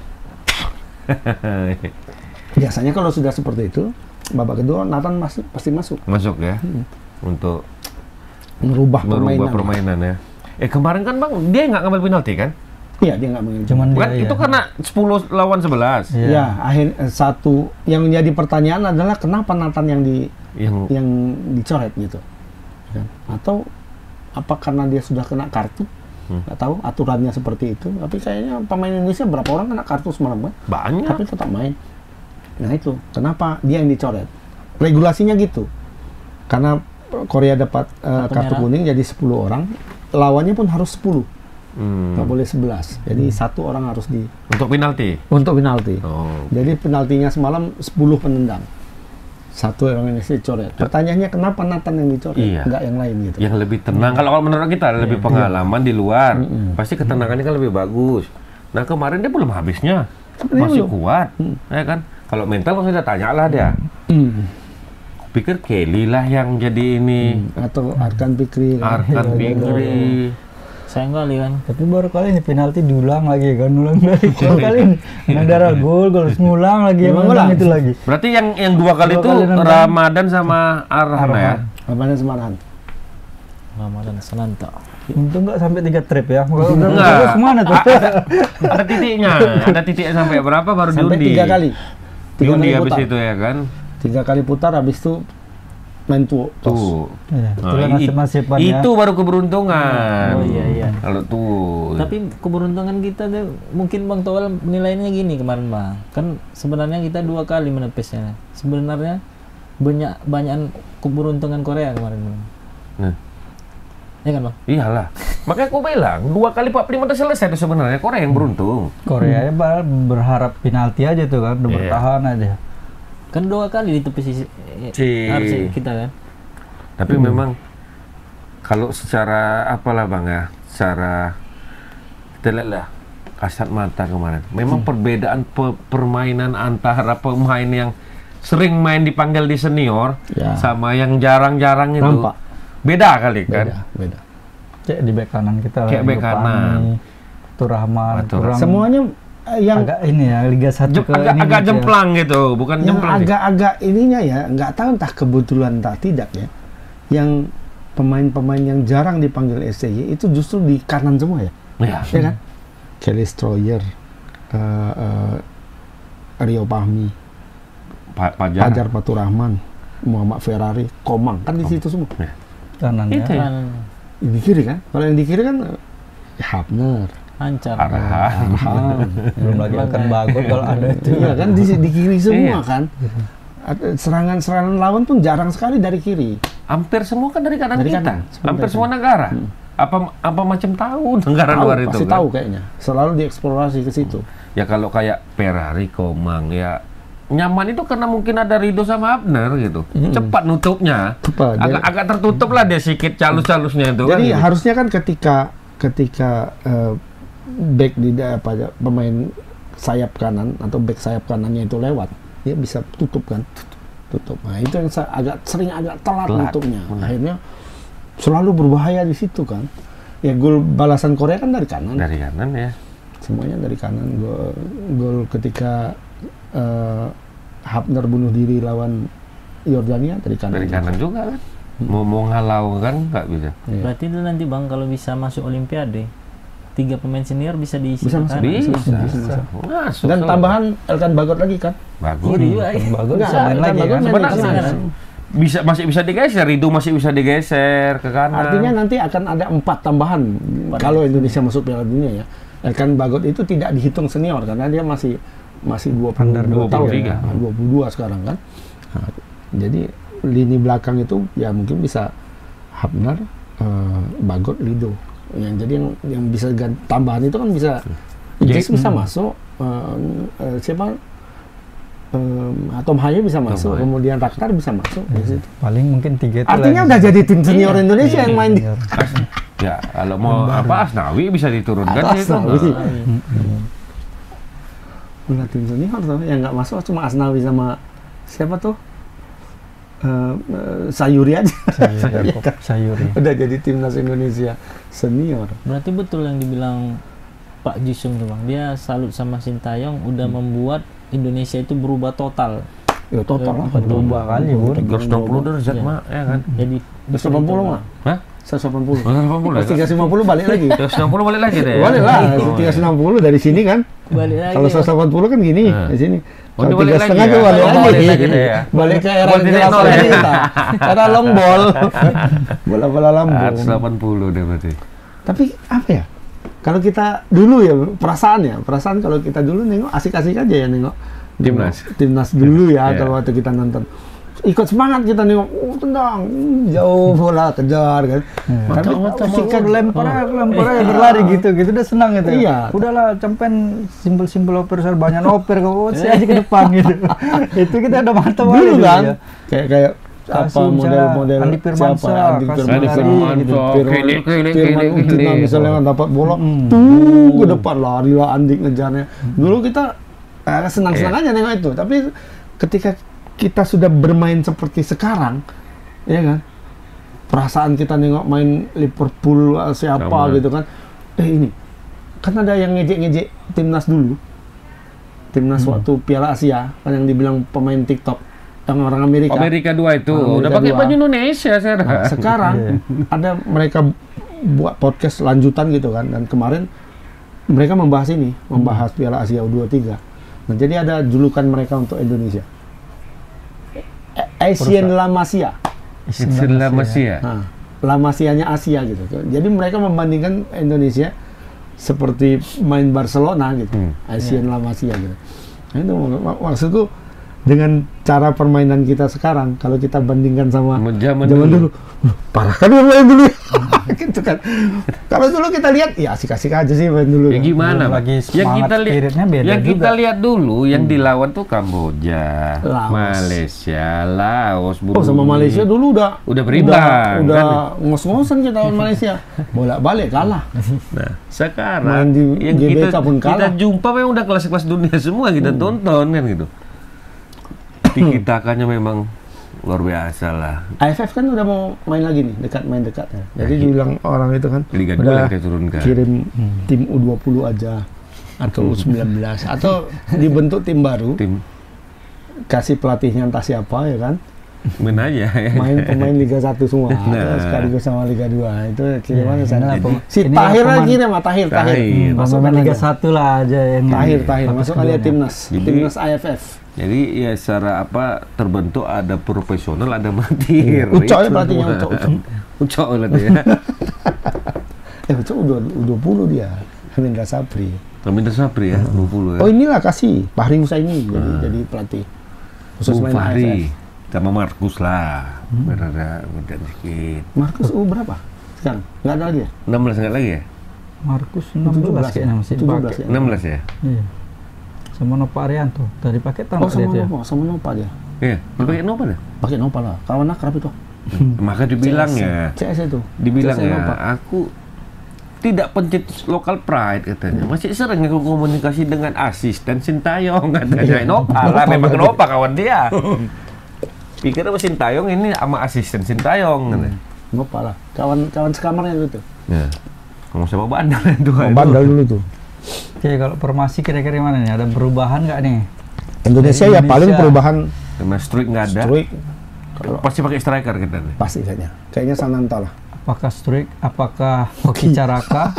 Biasanya kalau sudah seperti itu, babak kedua Nathan pasti masuk. Masuk ya? Untuk merubah permainan ya. Kemarin kan Bang, dia nggak ngambil penalti kan? Iya, dia nggak mengambil. Cuman kan itu karena 10 lawan 11. Iya, satu yang jadi pertanyaan adalah kenapa Nathan yang dicoret gitu. Atau apa karena dia sudah kena kartu? Nggak tahu aturannya seperti itu. Tapi kayaknya pemain Indonesia berapa orang kena kartu semalam kan? Banyak. Tapi tetap main. Nah itu, kenapa dia yang dicoret? Regulasinya gitu. Karena Korea dapat kartu kuning jadi 10 orang, lawannya pun harus 10. Nggak boleh 11. Jadi satu orang harus Untuk penalti? Untuk penalti. Oh. Jadi penaltinya semalam 10 penendang. Satu orang Indonesia dicoret. Pertanyaannya kenapa Nathan yang dicoret? Iya. Enggak yang lain gitu. Yang lebih tenang. Kalau menurut kita lebih pengalaman di luar, pasti ketenangannya kan lebih bagus. Nah kemarin dia belum habisnya, masih kuat, ya kan? Kalau mental kan sudah tanya lah dia. Pikir Kelly lah yang jadi ini. Atau Arkan Fikri. Sayang kali kan. Tapi baru kali ini penalti diulang lagi kan, ulang dari kali ini. Darah gol ngulang lagi, ngulang itu lagi. Berarti yang 2 kali itu Ramadan sama Arhan ya? Ramadan sama Arhan. Ramadan Sananta. Untung nggak sampai 3 trip ya. Enggak. Mana tuh? Ada titiknya sampai berapa baru sampai diundi. 3 kali. Diundi habis itu ya kan? 3 kali putar habis itu main tuh. Itu baru keberuntungan. Oh iya. Kalau tuh. Tapi keberuntungan kita tuh mungkin Bang Toel menilainya gini kemarin Bang. Kan sebenarnya kita 2 kali menepisnya. Sebenarnya banyak keberuntungan Korea kemarin Bang. Nah. Iya kan Bang? Iyalah. Makanya aku bilang 2 kali 45 udah selesai itu sebenarnya. Korea yang beruntung. Korea berharap penalti aja tuh kan, udah bertahan aja. Kan 2 kali ditepis harusnya kita kan. Tapi memang kalau secara apalah Bang ya, secara kita lihat lah kasat mata kemarin. Memang perbedaan permainan antara pemain yang sering main dipanggil di senior sama yang jarang-jarang itu beda kali kan. Beda. Kayak di bek kanan kita kayak bek kanan. Rahman. Semuanya yang agak ini ya Liga 1 agak jemplang gitu, bukan yang jemplang. Agak-agak ininya ya, nggak tahu entah kebetulan entah tidak ya. Yang pemain-pemain yang jarang dipanggil SCY itu justru di kanan semua ya. Ya kan? Kelly Stroyer, Rio Fahmi, Fajar Faturrahman, Muhammad Ferrari, Komang kan di situ semua. Kanannya. Itu ya. Di kiri kan? Kalau yang di kiri kan Hapner, Ancar. Belum lagi akan Bagot kalau ada itu. Iya kan di kiri semua kan. Serangan-serangan lawan pun jarang sekali dari kiri. Hampir semua kan dari kanan kita. Kanan, hampir semua negara. Apa macam tahu negara luar itu pasti kan? tahu kayaknya. Selalu dieksplorasi ke situ. Ya kalau kayak Ferrari, Komang ya nyaman itu karena mungkin ada Rido sama Abner gitu. Cepat nutupnya. Agak tertutup lah dia sedikit calus-calusnya itu. Jadi kan, harusnya kan ketika back di pemain sayap kanan atau back sayap kanannya itu lewat, dia bisa tutup kan. Tutup. Nah, itu yang agak telat nutupnya. Akhirnya selalu berbahaya di situ kan. Ya gol balasan Korea kan dari kanan. Dari kanan ya. Semuanya dari kanan. Gol ketika Hapner bunuh diri lawan Yordania dari kanan. Dari kanan juga kan. Mau ngalau kan nggak bisa. Berarti itu nanti Bang kalau bisa masuk Olimpiade 3 pemain senior bisa diisi bisa. Masuk. Dan tambahan Elkan Bagot lagi kan. Bagus. Bagus bisa main lagi kan. Sebenarnya masih bisa digeser, itu masih bisa digeser ke kanan. Artinya nanti akan ada 4 tambahan kalau Indonesia masuk Piala Dunia ya. Elkan Bagot itu tidak dihitung senior karena dia masih 22 tahun ya, 22 sekarang kan. Nah, jadi lini belakang itu ya mungkin bisa Hapner, Bagot, Lido. Jadi yang bisa tambahan itu kan bisa James bisa masuk, siapa? Tom Haye bisa masuk, kemudian Rakhtar bisa masuk di situ. Paling mungkin 3 itu. Artinya udah jadi tim senior Indonesia yang main di. Ya, kalau mau Asnawi bisa diturunkan itu. Udah tim senior tuh, yang nggak masuk cuma Asnawi sama siapa tuh? Sayuri aja. Sayuri. Udah jadi timnas Indonesia senior. Berarti betul yang dibilang Pak Jisung tuh Bang. Dia salut sama Sintayong udah membuat Indonesia itu berubah total. Ya total lah. Berubah kali, Bu. 360 derajat mah, ya kan? Jadi 180 mah. Hah? 180. 350 balik lagi. 360 balik lagi deh. Balik lah. 360 dari sini kan. Balik lagi. Kalau 180 kan gini, di sini. Kalau balik 3,5 tuh balik lagi ya. Balik ke era kita. Era long ball. Bola-bola lambung. 180 deh berarti. Tapi apa ya? Kalau kita dulu ya perasaan kalau kita dulu nengok asik-asik aja ya nengok timnas dulu ya kalau waktu kita nonton. Ikut semangat kita nengok, tendang, jauh bola kejar kan. Tapi ketika lempar berlari gitu udah senang gitu. Iya. Udahlah campen simpel-simpel oper banyak oper kok saya aja ke depan gitu. Itu kita udah mantap dulu kan. Kayak apa model-model Andi Firmansyah, Firman misalnya dapat bola ke depan lari lah Andi ngejarnya. Dulu kita senang-senang aja nengok itu, tapi ketika kita sudah bermain seperti sekarang, ya kan? Perasaan kita nengok main Liverpool siapa gitu kan. Ini kan ada yang ngejek-ngejek timnas dulu. Timnas waktu Piala Asia kan yang dibilang pemain TikTok yang orang Amerika 2 itu udah pakai baju Indonesia sekarang. Nah, sekarang ada mereka buat podcast lanjutan gitu kan, dan kemarin mereka membahas Piala Asia U23. Nah, jadi ada julukan mereka untuk Indonesia. Asian La Masia. Nah, La Masianya Asia gitu. Jadi mereka membandingkan Indonesia seperti main Barcelona gitu. Asian La Masia gitu. Nah, itu maksudku dengan cara permainan kita sekarang, kalau kita bandingkan sama zaman dulu, parah kan main dulu. Gitu kan. Kalau dulu kita lihat, ya asik-asik aja sih main dulu. Ya gimana, lagi yang kita lihat dulu, yang dilawan tuh Kamboja, Laos. Malaysia, Laos, Burundi. Sama Malaysia dulu udah berimbang. Udah ngos-ngosan kita lawan Malaysia. Bolak-balik kalah. Nah, sekarang yang kita jumpa memang udah kelas-kelas dunia semua kita tonton kan gitu. Tiki-takanya memang luar biasa lah. AFF kan udah mau main lagi nih, main dekat ya. Jadi dibilang orang itu kan Liga 2 udah kita turunkan. Kirim tim U20 aja atau U19 atau dibentuk tim baru. Kasih pelatihnya entah siapa ya kan. Main aja ya. Main pemain Liga 1 semua. Sekaligus sama Liga 2. Itu kirimannya sana. Si ini Tahir lagi nih, Tahir. Masuk Liga 1 lah aja yang Tahir masuk kali timnas AFF. Jadi ya secara terbentuk ada profesional, ada amatir. Ucok ya pelatihnya, Ucok berarti ya. Ucok U20 dia. Hamindra Sapri ya, 20 ya. Oh inilah kasih Fahri Husaini jadi pelatih. Khusus main Fahri sama Markus lah. Berada sedikit. Markus berapa? Sekarang? Nggak ada lagi ya? 16 nggak lagi ya? Markus 16 kayaknya masih 17 ya? 16 ya? Iya. Sama Nova Arianto dari pakai sama Nova dia. Iya, pakai Nova dah. Pakai Nova lah, kawan akrab itu. Maka dibilangnya. CS itu. Dibilangnya, aku tidak pencet local pride katanya. Masih sering aku komunikasi dengan asisten Sintayong katanya. Nova lah, memang Nova kawan dia. Pikir apa Sintayong ini sama asisten Sintayong katanya. Nova lah, kawan sekamarnya itu. Ya. Kamu sama Bandar itu. Bandar dulu tuh. Oke, kalau formasi kira-kira mana nih? Ada perubahan nggak nih? Indonesia ya paling perubahan. Karena Struik nggak ada. Pasti pakai striker kita nih. Pasti kayaknya Sananta lah. Apakah Struik? Apakah Hoki Caraka?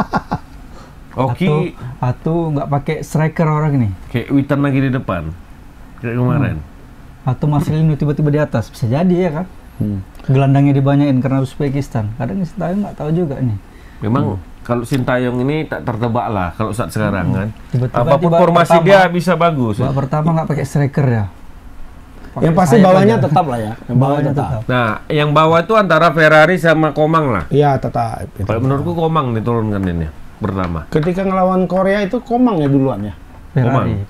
Atau nggak pakai striker orang ini? Kayak Witan lagi di depan. Kayak kemarin. Atau Marcelino tiba-tiba di atas? Bisa jadi ya kan? Gelandangnya dibanyain karena Uzbekistan. Kadang Sintayong nggak tahu juga nih. Memang kalau Sintayong ini tak tertebak lah kalau saat sekarang kan. Tiba-tiba apapun formasi dia bisa bagus. Pertama nggak pakai striker ya. Yang pasti bawahnya tetap lah ya. Yang bawahnya tetap. Nah, yang bawah itu antara Ferrari sama Komang lah. Iya, tetap. Kalau menurutku Komang diturunkan ini pertama. Ketika ngelawan Korea itu Komang ya duluan ya. Ferrari.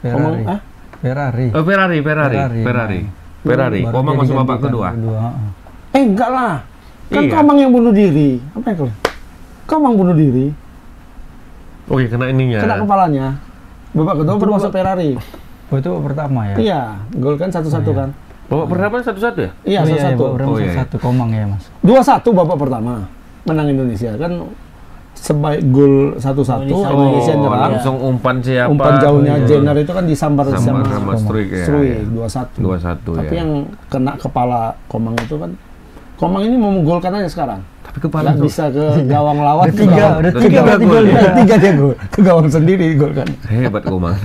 Ferrari. Komang masuk babak kedua. Enggak lah. Kan iya. Komang yang bunuh diri. Apa itu? Komang bunuh diri. Oh iya, kena ininya. Kena kepalanya. Babak kedua baru masuk Ferrari. Oh itu pertama ya? Iya, gol kan 1-1 kan. Babak pertama 1-1 ya? Iya, 1-1. Iya, 1 Komang ya mas. 2-1 babak pertama. Menang Indonesia kan. Sebaik gol 1-1 Indonesia nyerang. Langsung umpan siapa? Umpan jauhnya Jenner itu kan disambar sama Struik ya. Struik 2-1. Tapi yang kena kepala Komang itu kan. Komang ini mau menggolkan aja sekarang. Tapi kepala nggak bisa ke gawang lawan. Tiga gol. Tiga dia gol. Ke gawang sendiri gol kan. Hebat Komang.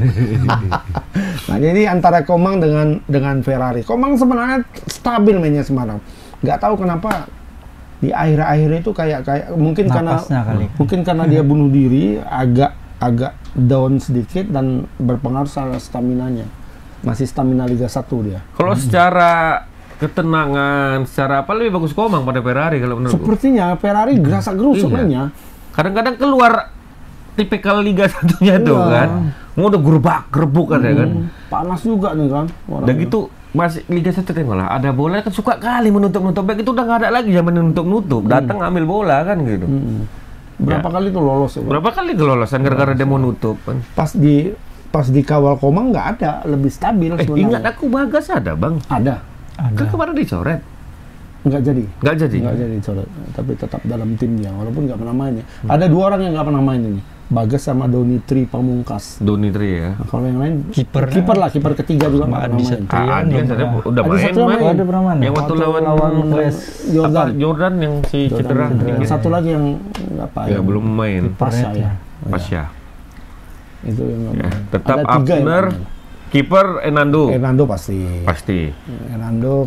Nah jadi antara Komang dengan Ferrari. Komang sebenarnya stabil mainnya Semarang. Nggak tahu kenapa di akhir-akhir itu kayak mungkin karena dia bunuh diri agak down sedikit dan berpengaruh sama staminanya. Masih stamina Liga 1 dia. Kalau secara ketenangan, secara apa lebih bagus Komang pada Ferrari kalau menurutku? Sepertinya Ferrari gerasak-gerusuk mainnya. Kadang-kadang keluar tipikal Liga 1-nya tuh kan. Mau udah gerbuk kan ya kan. Panas juga nih kan. Dan gitu masih Liga 1 tengok lah. Ada bola kan suka kali menutup-nutup back itu udah nggak ada lagi zaman menutup-nutup. Datang ambil bola kan gitu. Berapa kali tuh lolos? Berapa kali kelolosan gara-gara dia mau nutup kan. Pas di kawal Komang nggak ada, lebih stabil sebenarnya. Ingat aku Bagas ada bang. Ada. Kan kemarin dicoret. Nggak jadi dicoret, tapi tetap dalam timnya walaupun nggak pernah main ya. Ada 2 orang yang nggak pernah main ini, Bagas sama Donitri Pamungkas. Donitri ya. Nah, kalau yang lain kiper ketiga juga nggak pernah main. Udah main. Yang waktu lawan Jordan yang si cedera. Satu lagi yang apa ya belum main. Pasya. Itu yang tetap Abner. Kiper Hernando pasti. Hernando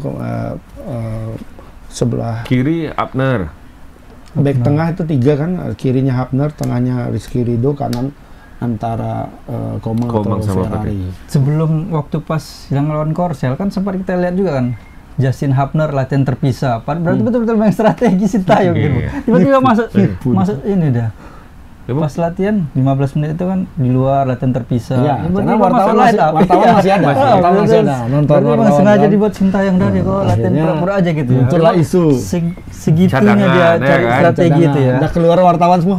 sebelah kiri Abner. Back tengah itu 3 kan, kirinya Hapner, tengahnya Rizky Ridho, kanan antara Komang atau Ferrari. Sebelum waktu pas yang lawan Korsel kan sempat kita lihat juga kan Justin Hubner latihan terpisah. Berarti betul-betul main strategi Sintayong gitu. Tiba-tiba masuk ini dah. Pas latihan 15 menit itu kan di luar latihan terpisah. Ya, karena wartawan masih ada. Wartawan masih ada. Nonton wartawan. Sengaja dibuat Sintayong dari kok latihan pura-pura aja gitu ya. Muncullah isu. Segitunya dia cari strategi itu ya. Udah keluar wartawan semua.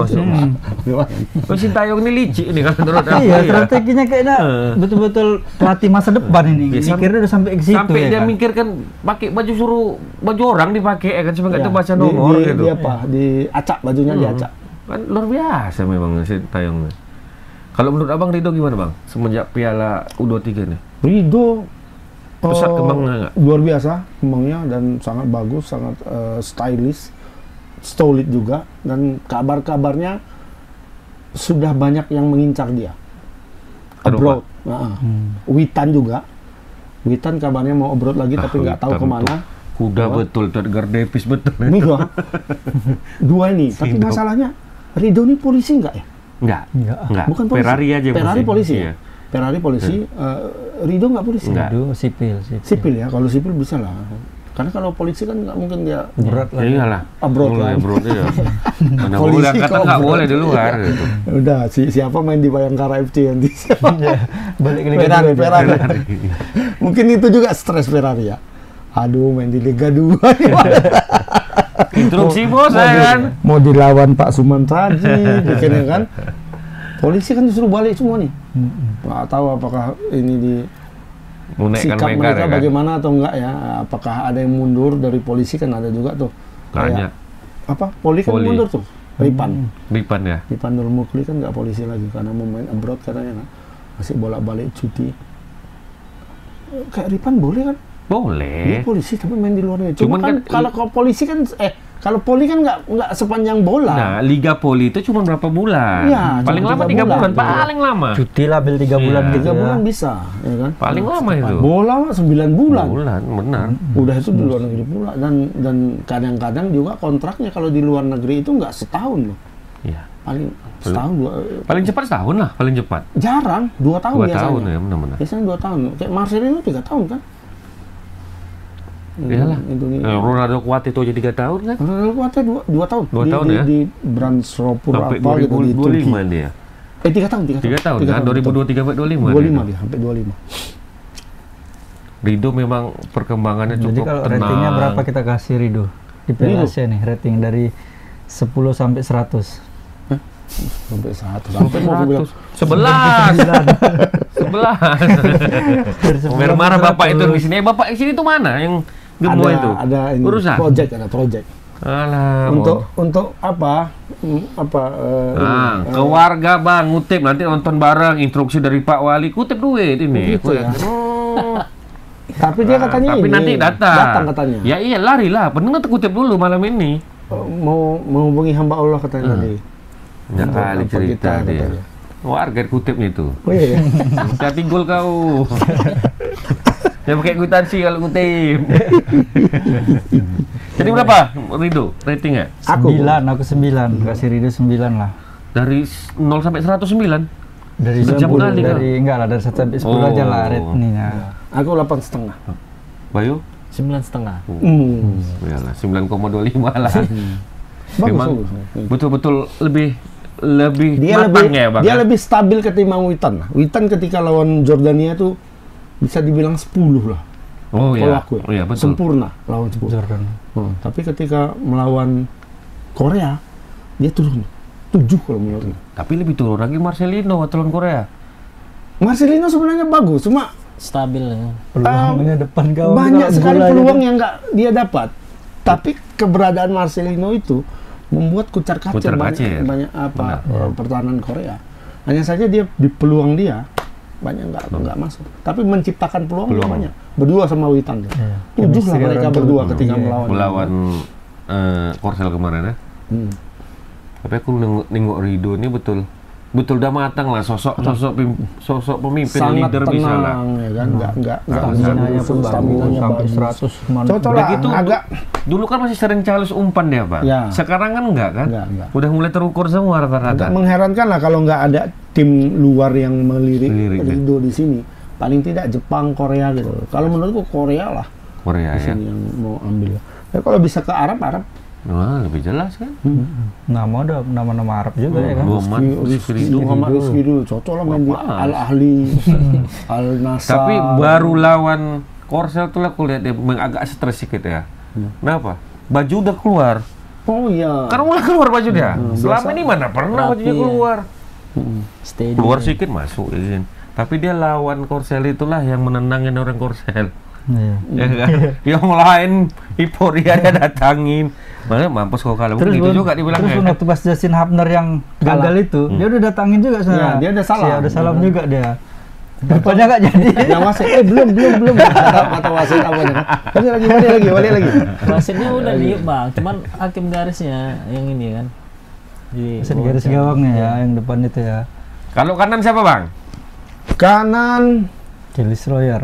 Sintayong ini licik ini kan menurut aku. Iya, strateginya kayaknya betul-betul pelatih masa depan ini. Mikirnya udah sampai ke situ. Sampai dia mikir kan pakai baju orang dipakai kan supaya enggak baca nomor gitu. Dia apa? Diacak bajunya diacak. Kan luar biasa memang Sintayong. Kalau menurut Abang Ridho gimana Bang? Semenjak Piala U23 nih. Ridho pesat kembangnya nggak? Luar biasa kembangnya dan sangat bagus, sangat stylish, solid juga, dan kabar-kabarnya sudah banyak yang mengincar dia. Abroad. Witan juga. Witan kabarnya mau abroad lagi tapi nggak tahu kemana. Kuda betul, Edgar Davis betul. Dua ini, tapi masalahnya Ridho ini polisi nggak ya? Enggak. Bukan polisi. Ferrari aja Ferrari polisi. Iya. Ferrari polisi. Ridho nggak polisi? Ridho sipil. Sipil ya, kalau sipil bisa lah. Karena kalau polisi kan nggak mungkin dia berat lah. Iyalah. Abroad ya. Ya. Mana polisi boleh kata nggak boleh di luar. Gitu. Udah, siapa main di Bayangkara FC nanti? Balik ke Ferrari. Mungkin itu juga stres Ferrari ya. Aduh, main di Liga 2. Instruksi bos kan. Mau dilawan Pak Suman Taji, bikinnya kan. Polisi kan disuruh balik semua nih. Nggak tahu apakah ini di sikap mereka kan? Bagaimana atau enggak ya. Apakah ada yang mundur dari polisi, kan ada juga tuh. Banyak. Poli kan mundur tuh. Ripan ya. Ripan Nurmukli kan nggak polisi lagi karena mau main abroad katanya. Masih bolak-balik cuti. Kayak Ripan boleh kan? Boleh. Dia polisi tapi main di luar negeri. Cuma kan kalau polisi kan kalau poli kan nggak sepanjang bola. Nah, Liga Poli itu cuma berapa bulan? Ya, paling lama 3 bulan, paling lama. Cuti label 3 bulan, 3 bulan bisa, ya kan? Paling lama itu. Bola 9 bulan. Benar. Udah itu di luar negeri pula dan kadang-kadang juga kontraknya kalau di luar negeri itu nggak setahun loh. Iya. Paling setahun paling cepat setahun lah, paling cepat. Jarang, 2 tahun 2 tahun ya, benar-benar. Biasanya 2 tahun. Kayak Marcelino 3 tahun kan? Iyalah. Ronaldo Kuat itu aja 3 tahun kan? Ronaldo Kuatnya 2 tahun. 2 tahun ya? Di Brandsropur apa gitu di Turki. Dia. 3 tahun. 3 tahun kan? 2023 sampai 25. 25 dia, sampai 25. Ridho memang perkembangannya cukup tenang. Jadi kalau ratingnya berapa kita kasih Ridho? Di Piala Asia nih, rating dari 10 sampai 100. Sampai 100. Sampai mau bilang 11. Biar marah bapak itu di sini. Bapak di sini itu mana yang gemuk itu? Ada ini. Urusan. Project. Alah, untuk apa? Ke warga Bang, ngutip nanti nonton bareng instruksi dari Pak Wali, kutip duit ini. Gitu ya. Tapi dia katanya tapi nanti datang katanya. Ya iya, larilah. Penting kutip dulu malam ini. Mau menghubungi hamba Allah katanya tadi. Banyak kali cerita dia. Warga kutipnya itu. Oh iya. Hati gol kau. Dia pakai kwitansi kalau kutip. Jadi berapa Ridho ratingnya? 9, aku 9. Kasih Ridho 9 lah. Dari 0 sampai 109? Dari 10 kali enggak lah, dari 1 sampai 10 aja lah ratingnya. Aku 8,5. Bayu? 9,5. Iyalah, 9,25 lah. Memang betul-betul lebih dia matang ya Bang. Dia lebih stabil ketimbang Witan. Witan ketika lawan Jordania tuh bisa dibilang 10 lah. Oh iya. Iya, betul. Sempurna lawan 10. Tapi ketika melawan Korea dia turun 7 kalau menurutku. Tapi lebih turun lagi Marcelino waktu lawan Korea. Marcelino sebenarnya bagus, cuma stabil ya. Peluangnya depan gawang. Banyak sekali peluang yang nggak dia dapat. Tapi keberadaan Marcelino itu membuat kucar-kacir banyak pertahanan Korea. Hanya saja dia di peluang dia banyak nggak masuk. Tapi menciptakan peluang banyak. Berdua sama Witan. 7 lah mereka berdua ketika melawan Korsel kemarin ya. Tapi aku nengok Ridho ini betul udah matang lah, sosok pemimpin, sangat leader tenang, bisa lah. Ya kan? Nggak staminanya pun sampai 100. Cocok lah. Gitu, agak dulu kan masih sering Charles umpan dia Pak. Ya. Sekarang kan enggak kan? Enggak. Udah mulai terukur semua rata-rata. Mengherankan lah kalau nggak ada tim luar yang melirik Ridho di sini. Paling tidak Jepang, Korea gitu. Kalau menurutku Korea lah. Korea di sini yang mau ambil. Ya, kalau bisa ke Arab. Wah, lebih jelas kan? Nama-nama Arab juga ya kan? Muhammad Rizky dulu, cocok lah main di Al-Ahli, Al-Nassr. Tapi baru lawan Korsel tuh aku lihat dia agak stres sedikit ya. Kenapa? Baju udah keluar. Oh iya. Karena mulai keluar baju dia. Selama ini mana pernah bajunya keluar. Keluar sedikit masukin. Tapi dia lawan Korsel itulah yang menenangin orang Korsel. Ya kan? Yang lain euforia dia datangin. Mana mampus kok kalau begitu juga dibilang. Terus waktu pas Justin Hubner yang gagal itu, dia udah datangin juga sebenarnya. Dia udah salah. Udah salam juga dia. Rupanya nggak jadi. Yang wasit, belum. Kata wasit apa nih? Balik lagi. Wasitnya udah Bang, cuman hakim garisnya yang ini kan. Wasit garis gawangnya ya, yang depan itu ya. Kalau kanan siapa Bang? Kanan Kelly Royer.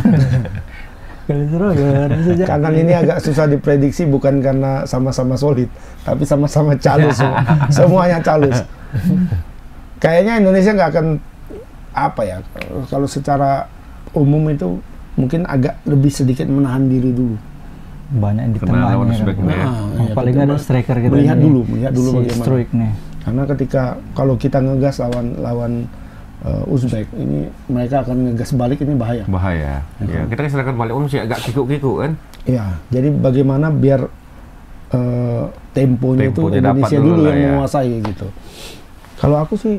Kanan ini agak susah diprediksi, bukan karena sama-sama solid, tapi sama-sama calus semua. Semuanya calus. Kayaknya Indonesia nggak akan kalau secara umum itu mungkin agak lebih sedikit menahan diri dulu. Banyak yang di tengahnya kan. Paling ada striker kita. Melihat dulu bagaimana. Nih. Karena kalau kita ngegas lawan Uzbek ini, mereka akan ngegas balik, ini bahaya. Ya, kita silakan balik sih agak kikuk-kikuk kan. Iya, jadi bagaimana biar temponya itu Indonesia dulu yang menguasai gitu. Kalau aku sih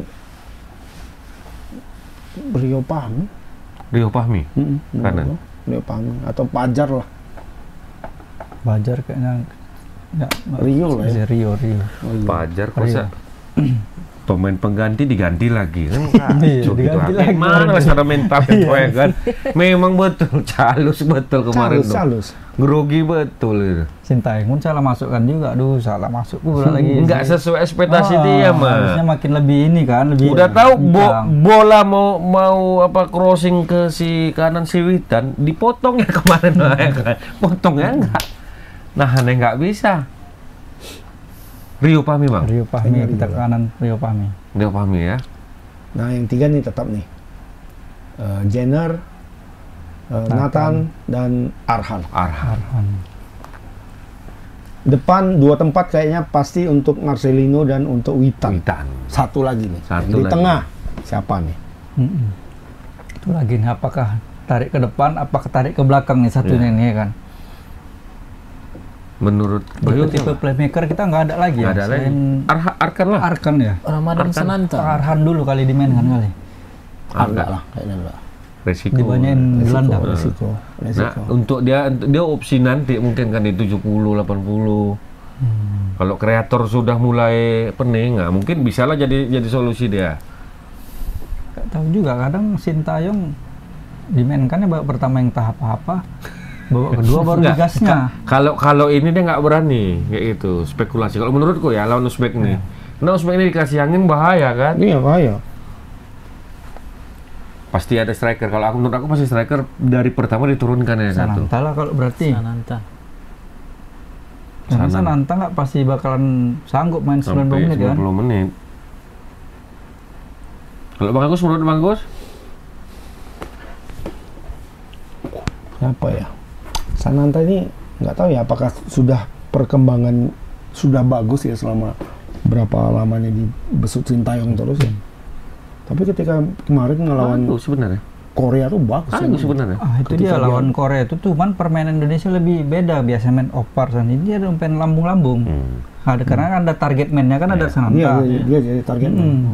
Rio Fahmi. Kanan. Rio Fahmi atau Pajar lah. Pajar kayaknya Rio lah ya. Rio. Pajar kosa. Pemain pengganti diganti lagi kan. Diganti lagi. Mana secara mental ya kan. Memang betul calus kemarin tuh. Calus. Grogi betul itu. Sintayong salah masukkan juga. Aduh, salah masuk pula lagi. Enggak sesuai ekspektasi dia mah. Harusnya makin lebih ini kan, lebih. Udah tahu bola mau crossing ke si kanan si Witan, dipotong ya kemarin ya kan. Potongnya enggak. Nah, aneh enggak bisa. Rio Fahmi Bang? Rio Fahmi, kita ke kanan Rio Fahmi ya. Nah yang tiga nih tetap nih Jenner, Nathan dan Arhan. Depan dua tempat kayaknya pasti untuk Marcelino dan untuk Witan. Satu lagi nih di tengah siapa nih? Itu lagi nih, apakah tarik ke depan, apakah tarik ke belakang nih satunya nih kan? Menurut tipe playmaker kita nggak ada lagi ya. Ada lagi. Arkan ya. Ramadan Sananta. Arhan dulu kali dimainkan kali. Enggak lah, kayaknya enggak. Resiko. Dibanyain gelandang. Resiko. Nah, untuk dia opsi nanti mungkin kan di 70 80. Kalau kreator sudah mulai pening, mungkin bisalah jadi solusi dia. Nggak tahu juga, kadang Sintayong dimainkannya babak pertama yang tahap apa. Babak kedua baru digasnya. Kalau ini dia nggak berani kayak gitu, spekulasi. Kalau menurutku ya lawan Uzbek nih. Nah, Uzbek ini dikasih angin bahaya kan? Iya, bahaya. Pasti ada striker. Kalau menurut aku pasti striker dari pertama diturunkan ya satu. Sananta lah kalau berarti. Sananta nggak pasti bakalan sanggup main 90 menit kan? 90 menit. Kalau Bang Agus, menurut Bang Agus? Apa ya? Sananta ini nggak tahu ya apakah sudah perkembangan sudah bagus ya selama berapa lamanya dibesut Sintayong terus ya. Tapi ketika kemarin ngelawan sebenarnya Korea tuh bagus sebenarnya. Itu dia lawan Korea itu cuman permainan Indonesia lebih beda, biasa main oper dan ini dia main lambung-lambung. Karena kan ada target man-nya kan ada Sananta. Dia jadi target man.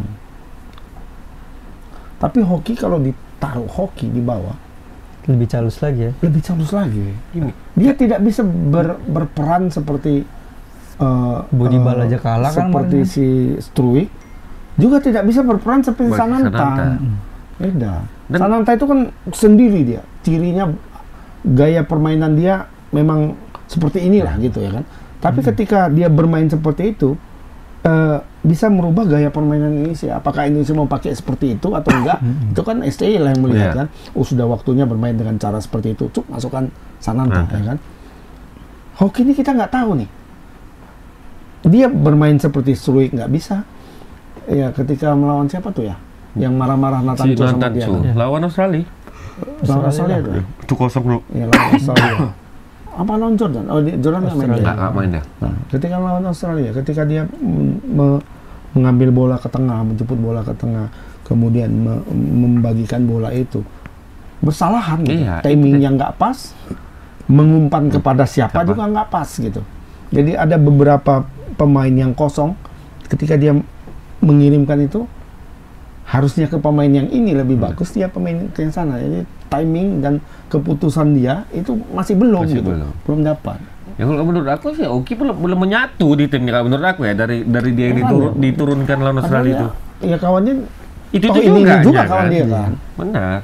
Tapi hoki kalau ditaruh hoki di bawah lebih calus lagi ya. Lebih calus lagi. Gini, dia tidak bisa berperan seperti Budi Bala aja kalah kan seperti si Struik. Juga tidak bisa berperan seperti Sananta. Beda. Sananta itu kan sendiri dia. Cirinya gaya permainan dia memang seperti inilah gitu ya kan. Tapi ketika dia bermain seperti itu bisa merubah gaya permainan Indonesia. Apakah Indonesia mau pakai seperti itu atau enggak? Itu kan STI lah yang melihat kan. Sudah waktunya bermain dengan cara seperti itu. Cuk, masukkan Sananta ya kan. Hoki ini kita nggak tahu nih. Dia bermain seperti Struik nggak bisa. Ya ketika melawan siapa tuh ya? yang marah-marah Nathan Cho sama dia. Lawan Australia. Lawan Australia itu. 2-0 dulu. Iya, lawan Australia. Apa lawan Jordan? Oh, Jordan nggak main. Nggak main ya. Nah, ketika lawan Australia, ketika dia mengambil bola ke tengah, menjemput bola ke tengah, kemudian membagikan bola itu, bersalahan gitu. Iya, timingnya nggak pas, mengumpan kepada siapa juga nggak pas gitu. Jadi ada beberapa pemain yang kosong, ketika dia mengirimkan itu, harusnya ke pemain yang ini lebih bagus, dia pemain ke yang sana. Jadi timing dan keputusan dia itu masih belum belum dapat. Ya kalau menurut aku sih Oki belum menyatu di timnya, kalau menurut aku ya, dari dia yang diturunkan lawan Australia itu. Ya kawannya itu juga kawan dia kan. Benar.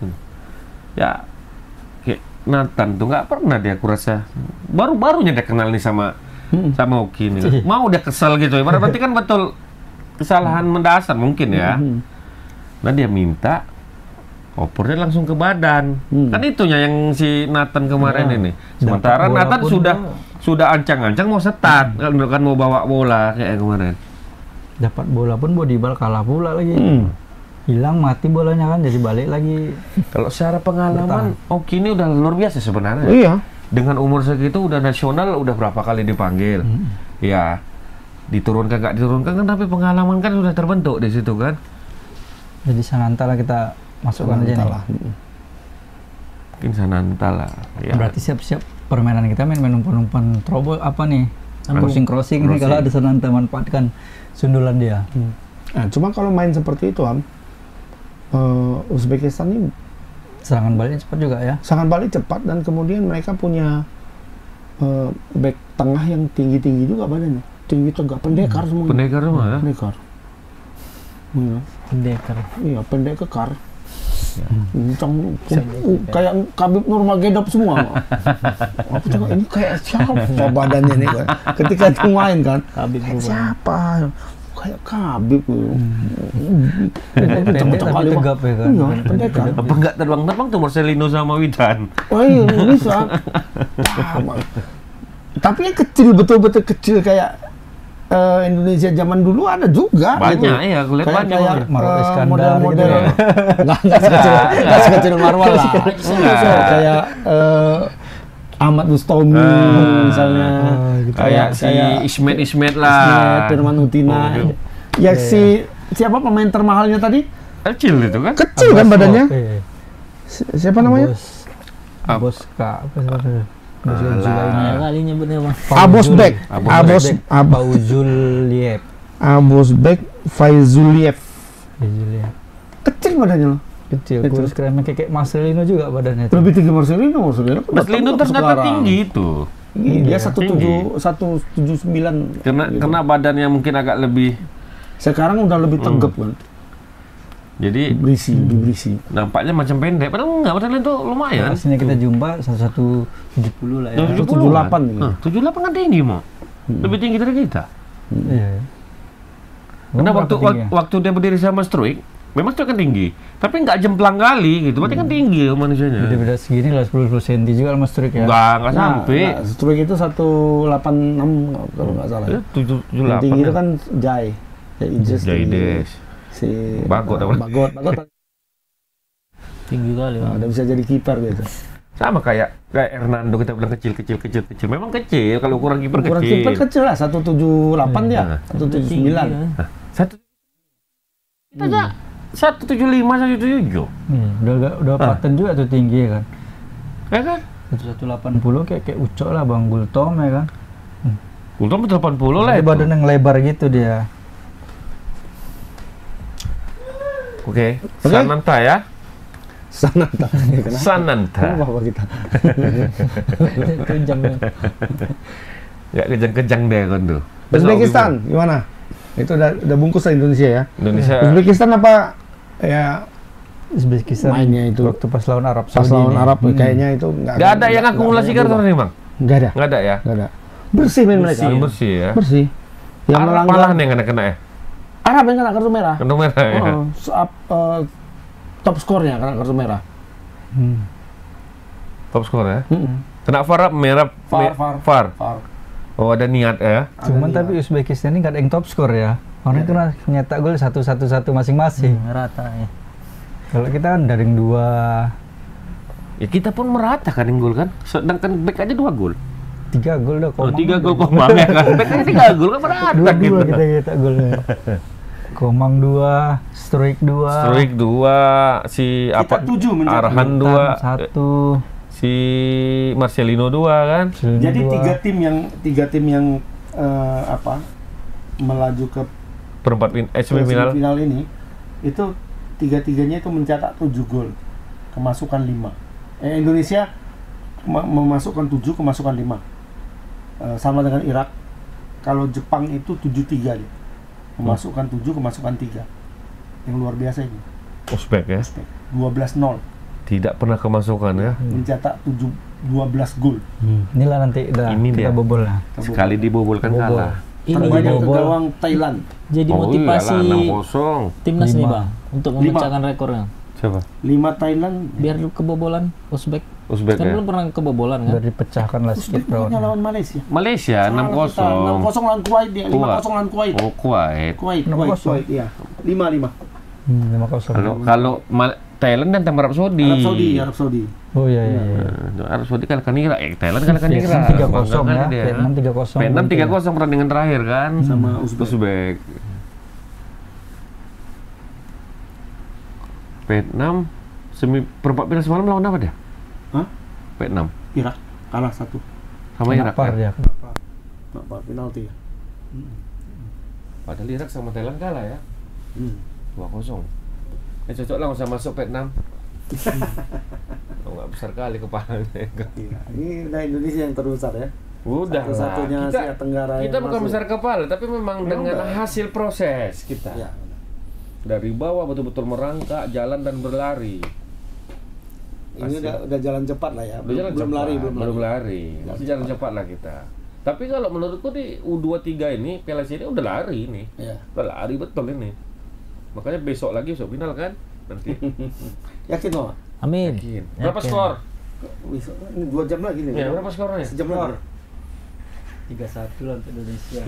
Ya kayak Nathan tuh nggak pernah dia, aku rasa baru-barunya dia kenal nih sama Oki nih. Mau dia kesal gitu. Berarti kan betul kesalahan mendasar mungkin ya. Nah dia minta opornya langsung ke badan. Kan itunya yang si Nathan kemarin ini. Sementara Nathan sudah ancang-ancang mau start, kan mau bawa bola kayak kemarin. Dapat bola pun bodibal kalah pula lagi. Hilang mati bolanya kan, jadi balik lagi. Kalau secara pengalaman Oki ini udah luar biasa sebenarnya. Iya. Dengan umur segitu udah nasional, udah berapa kali dipanggil. Ya diturunkan nggak diturunkan kan, tapi pengalaman kan sudah terbentuk di situ kan. Jadi Sananta lah kita masukkan aja nih. Mungkin Sananta lah. Ya. Berarti siap-siap permainan kita main umpan-umpan trouble apa nih? Crossing nih, kalau ada Sananta manfaatkan sundulan dia. Nah, cuma kalau main seperti itu Uzbekistan ini serangan baliknya cepat juga ya. Serangan balik cepat, dan kemudian mereka punya back tengah yang tinggi-tinggi juga badannya. Tinggi tegak, pendekar semua. Pendekar semua ya? Pendekar. Pendekar. Iya, pendek kekar. Kayak Khabib Nurmagomedov semua. Aku tengok ini kayak siapa badannya nih kan. Ketika dia main kan, siapa? Kayak Khabib. Pendek tapi tegap ya kan. Iya, pendekar. Apa nggak terbang-terbang tuh Marcelino sama Widan? Oh iya, bisa. Tapi yang kecil, betul-betul kecil kayak Indonesia zaman dulu ada juga. Banyak gitu. ya, aku lihat banyak. Model-model nggak sekecil Marwal lah. Kayak Ahmad Bustami misalnya, kayak si Ismet lah, Firman Utina. Ya si siapa pemain termahalnya tadi? Kecil itu kan? Kecil kan badannya? Siapa namanya? Abos Kak. Kali nyebutnya Bang. Abosbek. Fauzuliev. Abosbek Faizuliev. Kecil badannya loh. Kecil, kurus keren, kayak Marcelino juga badannya. Lebih tinggi Marcelino ternyata tinggi itu. Dia 179. Karena badannya mungkin agak lebih. Sekarang udah lebih tegap kan. Jadi berisi. Nampaknya macam pendek, padahal enggak, padahal itu lumayan. Aslinya kita jumpa 170 lah ya. 178. 78 kan tinggi, Mo. Lebih tinggi dari kita. Iya. Karena waktu dia berdiri sama Struik, memang Struik kan tinggi, tapi nggak jemplang kali gitu. Berarti kan tinggi manusianya. Beda-beda segini lah, 10 cm juga sama Struik ya. Nggak sampai. Struik itu 186 kalau nggak salah. 78. Tinggi itu kan Jaides. Si Bagot tinggi kali. Udah bisa jadi kiper gitu. Sama kayak Hernando, kita bilang kecil. Memang kecil, kalau ukuran kiper kecil. Ukuran kiper kecil lah, 178 dia, 179. Kita aja 175, 177. Udah paten juga tuh tinggi ya kan. Ya kan? 180 kayak Ucok lah, Bang Gultom ya kan. Gultom 80 lah itu. Badan yang lebar gitu dia. Oke. Sananta ya. Sananta. Kenapa kita? Kejang ya. Ya kejang-kejang deh kan tuh. Uzbekistan gimana? Itu udah bungkus lah Indonesia ya. Uzbekistan apa ya? Uzbekistan mainnya itu waktu pas lawan Arab Saudi. Pas lawan Arab kayaknya itu nggak ada yang akumulasi kartu nih, Bang. Nggak ada ya. Bersih main mereka. Bersih ya. Bersih. Yang melanggar nih yang kena ya. Arab yang kena kartu merah. Kartu merah ya. Top skornya kena kartu merah. Top skor ya. Kena VAR merah. VAR. Oh ada niat ya. Cuman tapi Uzbekistan ini nggak ada yang top skor ya. Orang itu nyetak gol satu masing-masing. Rata ya. Kalau kita kan dari 2. Ya kita pun merata kan yang gol kan. Sedangkan back aja 2 gol. 3 gol dah Komang. 3 gol Komang ya kan. Back aja 3 gol kan merata gitu. 2 kita nyetak golnya. Komang 2, Struik 2. Struik 2, si kita apa? 7 mencetak. Arhan 2. 1. Si Marcelino 2 kan. Jadi 3 tim yang melaju ke perempat semifinal ini itu 3-3-nya itu mencetak 7 gol, kemasukan 5. Indonesia memasukkan 7, kemasukan 5. Sama dengan Irak. Kalau Jepang itu 7-3 dia. Memasukkan 7, kemasukan 3. Yang luar biasa ini. Uzbek ya. 12-0. Tidak pernah kemasukan ya. Mencetak 12 gol. Inilah nanti ini kita bobol lah. Sekali dibobolkan kalah. Terbanyak ke gawang Thailand. Jadi motivasi iyalah, 6-0. timnas nih Bang untuk memecahkan rekornya. Siapa? 5 Thailand. Biar kebobolan Uzbek Kan belum pernah kebobolan kan? Biar dipecahkan lah Uzbek sedikit punya lawan Malaysia. Malaysia 6-0. 6-0 lawan Kuwait dia. 5-0 lawan Kuwait. Oh, Kuwait. Kuwait iya. 5-5. 5-0. Kalau Thailand dan Arab Saudi. Arab Saudi. Oh iya. Arab Saudi kalahkan Irak. Thailand kalahkan Irak. 3-0 ya. Vietnam 3-0. Vietnam 3-0 pertandingan terakhir kan sama Uzbek. Vietnam perempat final semalam lawan apa dia? Hah? Vietnam. Irak kalah 1. Sama Irak ya. Kenapa penalti ya? Padahal Irak sama Thailand kalah ya. 2-0. Cocok lah usah masuk Vietnam. Nggak besar kali kepalanya. Iya. Ini udah Indonesia yang terbesar ya. Udah satu-satunya Asia Tenggara kita yang bukan masuk. besar kepala, tapi memang dengan hasil proses kita. Ya. Dari bawah betul-betul merangkak, jalan dan berlari. Ini udah jalan cepat lah ya. Belum lari. Masih jalan cepat lah kita. Tapi kalau menurutku di U23 ini Piala Asia ini udah lari ini. Ya. Udah lari betul ini. Makanya besok final kan nanti. Yakin loh? Amin. Yakin. Berapa skor? Ini 2 jam lagi nih. Ya, berapa skornya? Sejam lagi. 3-1 lah untuk Indonesia.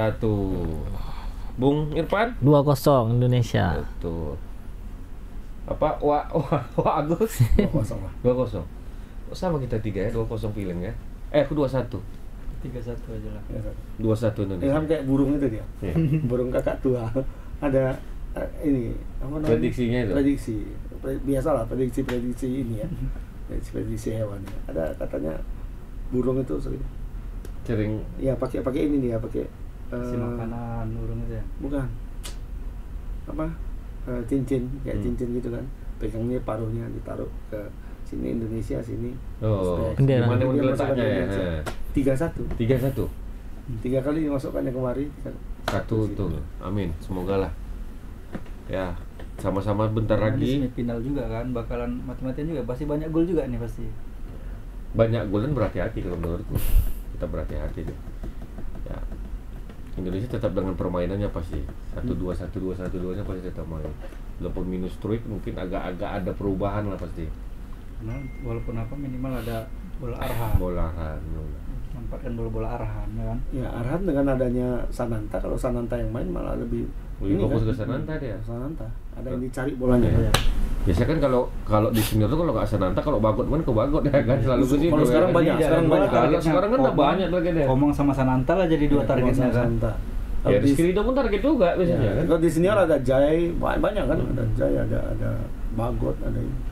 3-1. Bung Irfan? 2-0 Indonesia. Betul. Apa? Wah Agus? 2-0 lah. 2-0. Sama kita 3 ya, 2-0 feeling ya. Aku 2-1. 3-1 aja lah. 2-1 Indonesia. Ilham kayak burung itu dia. Iya. Burung kakak tua. Ada ini apa namanya? Prediksinya itu. Biasalah prediksi ini ya. Prediksi hewan ya. Ada katanya burung itu Sering ya pakai ini dia, pakai si makanan burung itu ya. Bukan. Apa? Cincin, kayak cincin gitu kan. Pegangnya paruhnya ditaruh ke sini Indonesia, sini. Oh, bendera. Mana letaknya ya? 3-1. 3-1. 3 kali dimasukkannya kemari. 1 tuh. Amin. Semoga lah. Ya, sama-sama bentar lagi. Semifinal juga kan, bakalan mati-matian juga. Pasti banyak gol juga nih pasti. Banyak gol dan berhati-hati kalau menurutku. Kita berhati-hati deh. Ya. Indonesia tetap dengan permainannya pasti 1-2 1-2 nya pasti tetap main. Walaupun minus Struik mungkin agak-agak ada perubahan lah pasti. Nah, walaupun apa minimal ada bola arahan. Tempatkan bola Arhan ya kan. Ya Arhan dengan adanya Sananta, kalau Sananta yang main malah lebih fokus kan? ke Sananta dia. Sananta ada yang dicari bolanya. Ya. Biasanya kan kalau di senior tuh kalau nggak Sananta, kalau Bagot kan ke Bagot ya kan selalu begitu. Kalau sekarang banyak, sekarang kan udah banyak lagi deh. Komang sama Sananta lah jadi 2 targetnya kan. Sananta. Ya di Skrido pun target juga biasanya kan. Kalau di senior ada Jai, banyak kan, ada Jai, ada Bagot, ada ini.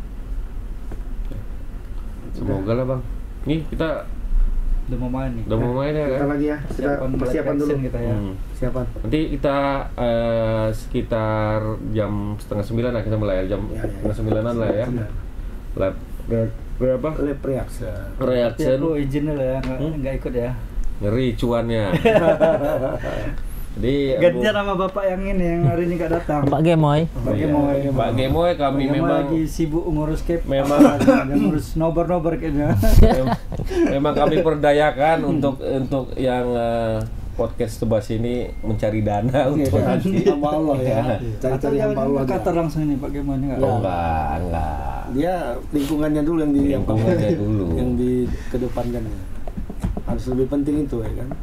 Semoga lah Bang. Nih kita udah mau main nih. Udah mau main ya kan? Kita lagi ya, kita persiapan dulu kita ya. Siapan. Nanti kita sekitar jam 8:30 lah kita mulai, jam 8:30 lah ya. Lab berapa? Lab reaction. Reaction. Aku izin dulu ya, nggak ikut ya. Ngeri cuannya. Jadi gantian sama bapak yang ini yang hari ini nggak datang. Pak Gemoy. Pak Gemoy kami memang lagi sibuk ngurus cap. Memang ngurus nobar kayaknya. Memang kami perdayakan untuk yang podcast Tebas ini mencari dana untuk nanti. Sama Allah ya. Cari-cari hamba Allah. Kata langsung ini Pak Gemoy ini enggak. Dia lingkungannya dulu yang dikedepankan. Harus lebih penting itu ya kan.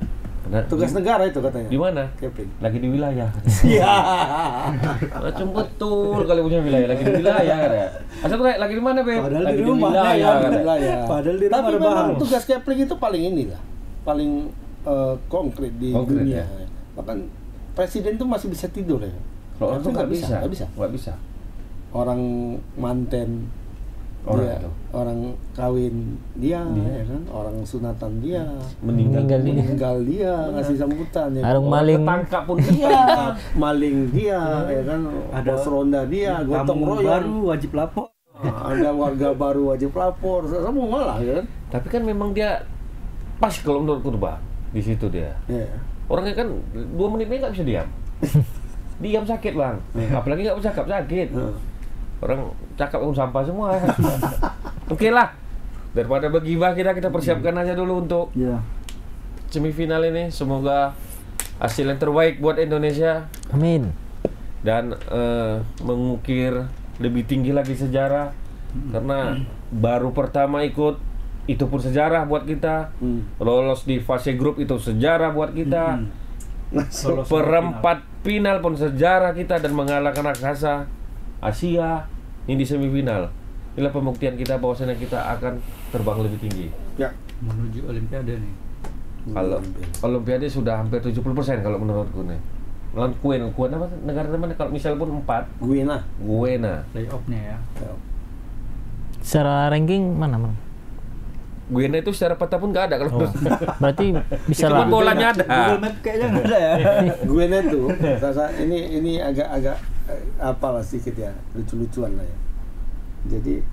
Tugas negara itu katanya. Di mana? Kepling. Lagi di wilayah. Iya. Macam betul kali punya wilayah, lagi di wilayah kan ya. Asal tuh lagi di mana, Be? Padahal lagi di rumah wilayah kan. Padahal di rumah. Tapi memang tugas Kepling itu paling inilah. Paling konkret di dunia. Ya. Bahkan presiden tuh masih bisa tidur ya. Kalau itu nggak bisa. Orang manten orang kawin dia ya kan, orang sunatan dia, meninggal dia ngasih sambutan ya. Orang maling ketangkap pun dia, maling dia ya kan, ada pos ronda dia, gotong royong baru wajib lapor. Ada warga baru wajib lapor, semua lah ya kan. Tapi kan memang dia pas kalau menurutku tuh, Bang, di situ dia. Yeah. Orangnya kan 2 menit nggak bisa diam. Diam sakit, Bang. Apalagi nggak bercakap sakit. Orang cakap sampah semua. Oke lah. Daripada bergibah kita persiapkan aja dulu untuk semifinal ini. Semoga hasil yang terbaik buat Indonesia. Amin. Dan mengukir lebih tinggi lagi sejarah. Karena baru pertama ikut, itu pun sejarah buat kita. Lolos di fase grup itu sejarah buat kita. Perempat final pun sejarah kita dan mengalahkan raksasa Asia ini di semifinal. Inilah pembuktian kita bahwasanya kita akan terbang lebih tinggi. Ya, menuju Olimpiade nih. Kalau Olimpiade sudah hampir 70% kalau menurutku nih. Lawan Guinea apa negara mana kalau misal pun 4. Guinea. Playoff-nya ya. Secara ranking mana? Guinea itu secara peta pun nggak ada kalau berarti bisa lah. Bolanya ada. Google Map kayaknya nggak ada ya. Guinea tuh, ini agak apalah sedikit ya, lucu-lucuan lah ya. Jadi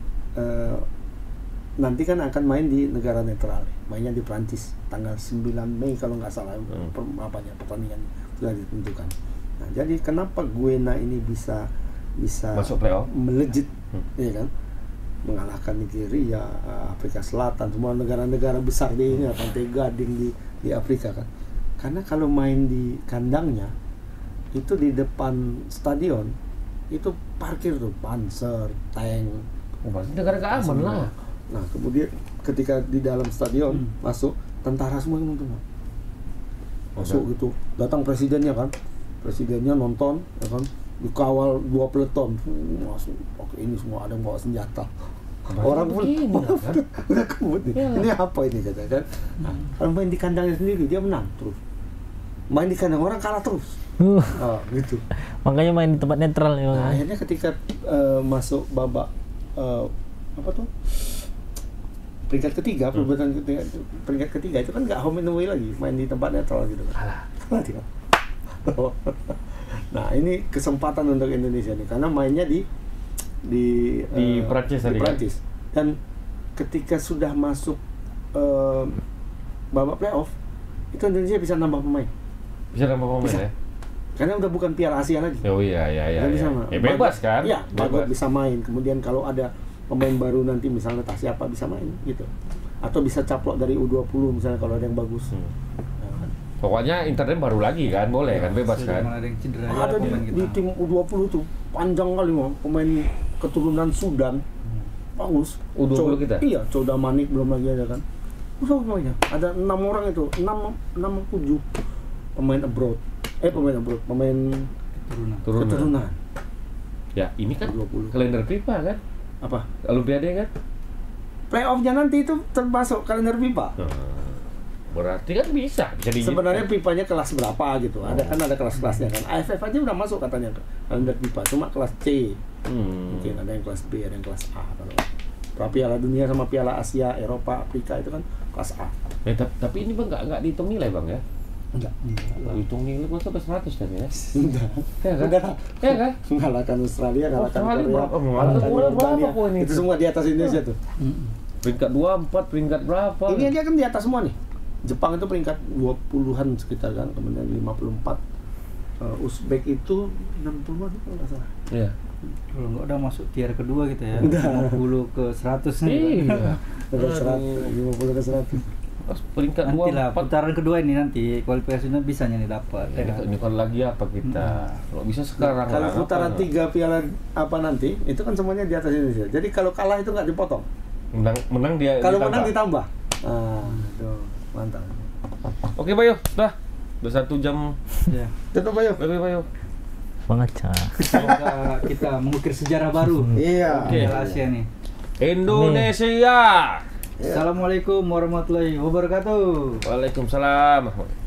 nanti kan akan main di negara netral, mainnya di Prancis tanggal 9 Mei kalau nggak salah, pertandingan sudah ditentukan. Nah, jadi kenapa Guinea ini bisa masuk playoff, melejit, ya kan? Mengalahkan Nigeria, Afrika Selatan, semua negara-negara besar di ini, Pantai Gading di Afrika kan. Karena kalau main di kandangnya itu di depan stadion itu parkir tuh panser, tank. Negara keaman lah. Nah, kemudian ketika di dalam stadion masuk tentara semua yang nonton. Masuk gitu, datang presidennya kan. Presidennya nonton, ya kan. Dikawal 2 peleton, masuk pakai ini semua, ada yang bawa senjata. Orang pun udah kebut nih. Ini apa ini kata kan? Nah, kalau main di kandangnya sendiri dia menang terus. Main di kandang orang kalah terus. Gitu. Makanya main di tempat netral ya. Nah, akhirnya ketika masuk babak peringkat ketiga, peringkat ketiga itu kan nggak home and away lagi, main di tempat netral gitu. Kalah. Nah, ini kesempatan untuk Indonesia nih karena mainnya di Prancis tadi. Dan ketika sudah masuk babak playoff, itu Indonesia bisa nambah pemain. Ya. Karena udah bukan Piala Asia lagi. Oh iya. Bisa bebas kan? Iya, Bagot bisa main. Kemudian kalau ada pemain baru nanti misalnya siapa bisa main gitu. Atau bisa caplok dari U20 misalnya kalau ada yang bagus. Pokoknya internet baru lagi kan, boleh kan, bebas kan. Ada yang cedera. Ada di tim U20 tuh panjang kali pemain keturunan Sudan. Bagus. U20 kita? Iya, Coda Manik belum lagi ada kan. Semuanya. Ada 6 orang itu, 7 pemain abroad. Pemain keturunan. Ya, ini kan 20. kalender FIFA kan? Apa? Olimpiade kan? Playoff-nya nanti itu termasuk kalender FIFA. Berarti kan bisa sebenarnya FIFA-nya kelas berapa gitu. Ada kelas-kelasnya kan. AFF aja udah masuk katanya kalender FIFA, cuma kelas C. Mungkin ada yang kelas B, ada yang kelas A. Kalau Piala Dunia sama Piala Asia, Eropa, Afrika itu kan kelas A. Tapi ini Bang nggak dihitung nilai Bang ya? Enggak. Hitung nilai gua sampai 100 kan ya? Udah. Ya kan? Mengalahkan Australia, mengalahkan Korea. Berapa itu semua di atas Indonesia tuh. Peringkat 24, peringkat berapa? Ini aja kan di atas semua nih. Jepang itu peringkat 20-an sekitar kan, kemudian 54. Uzbek itu 60-an kalau nggak salah. Iya. Kalau nggak udah masuk tier kedua gitu ya. 50 ke 100 nih. Iya. 50 ke 100. Peringkat nanti 24. Lah, putaran kedua ini nanti kualifikasinya bisa nih dapat. Ini kan lagi apa kita? Kalau bisa sekarang. Kalau putaran 3 piala apa nanti, itu kan semuanya di atas Indonesia. Jadi kalau kalah itu nggak dipotong. Menang dia. Kalau menang ditambah. Tuh, mantap. Oke, Bayu. Udah 1 jam. Ya. Tutup, Bayu. Bayu. Pengaca. Semoga kita mengukir sejarah baru. Iya. Oke, Asia nih. Indonesia. Assalamualaikum warahmatullahi wabarakatuh. Waalaikumsalam.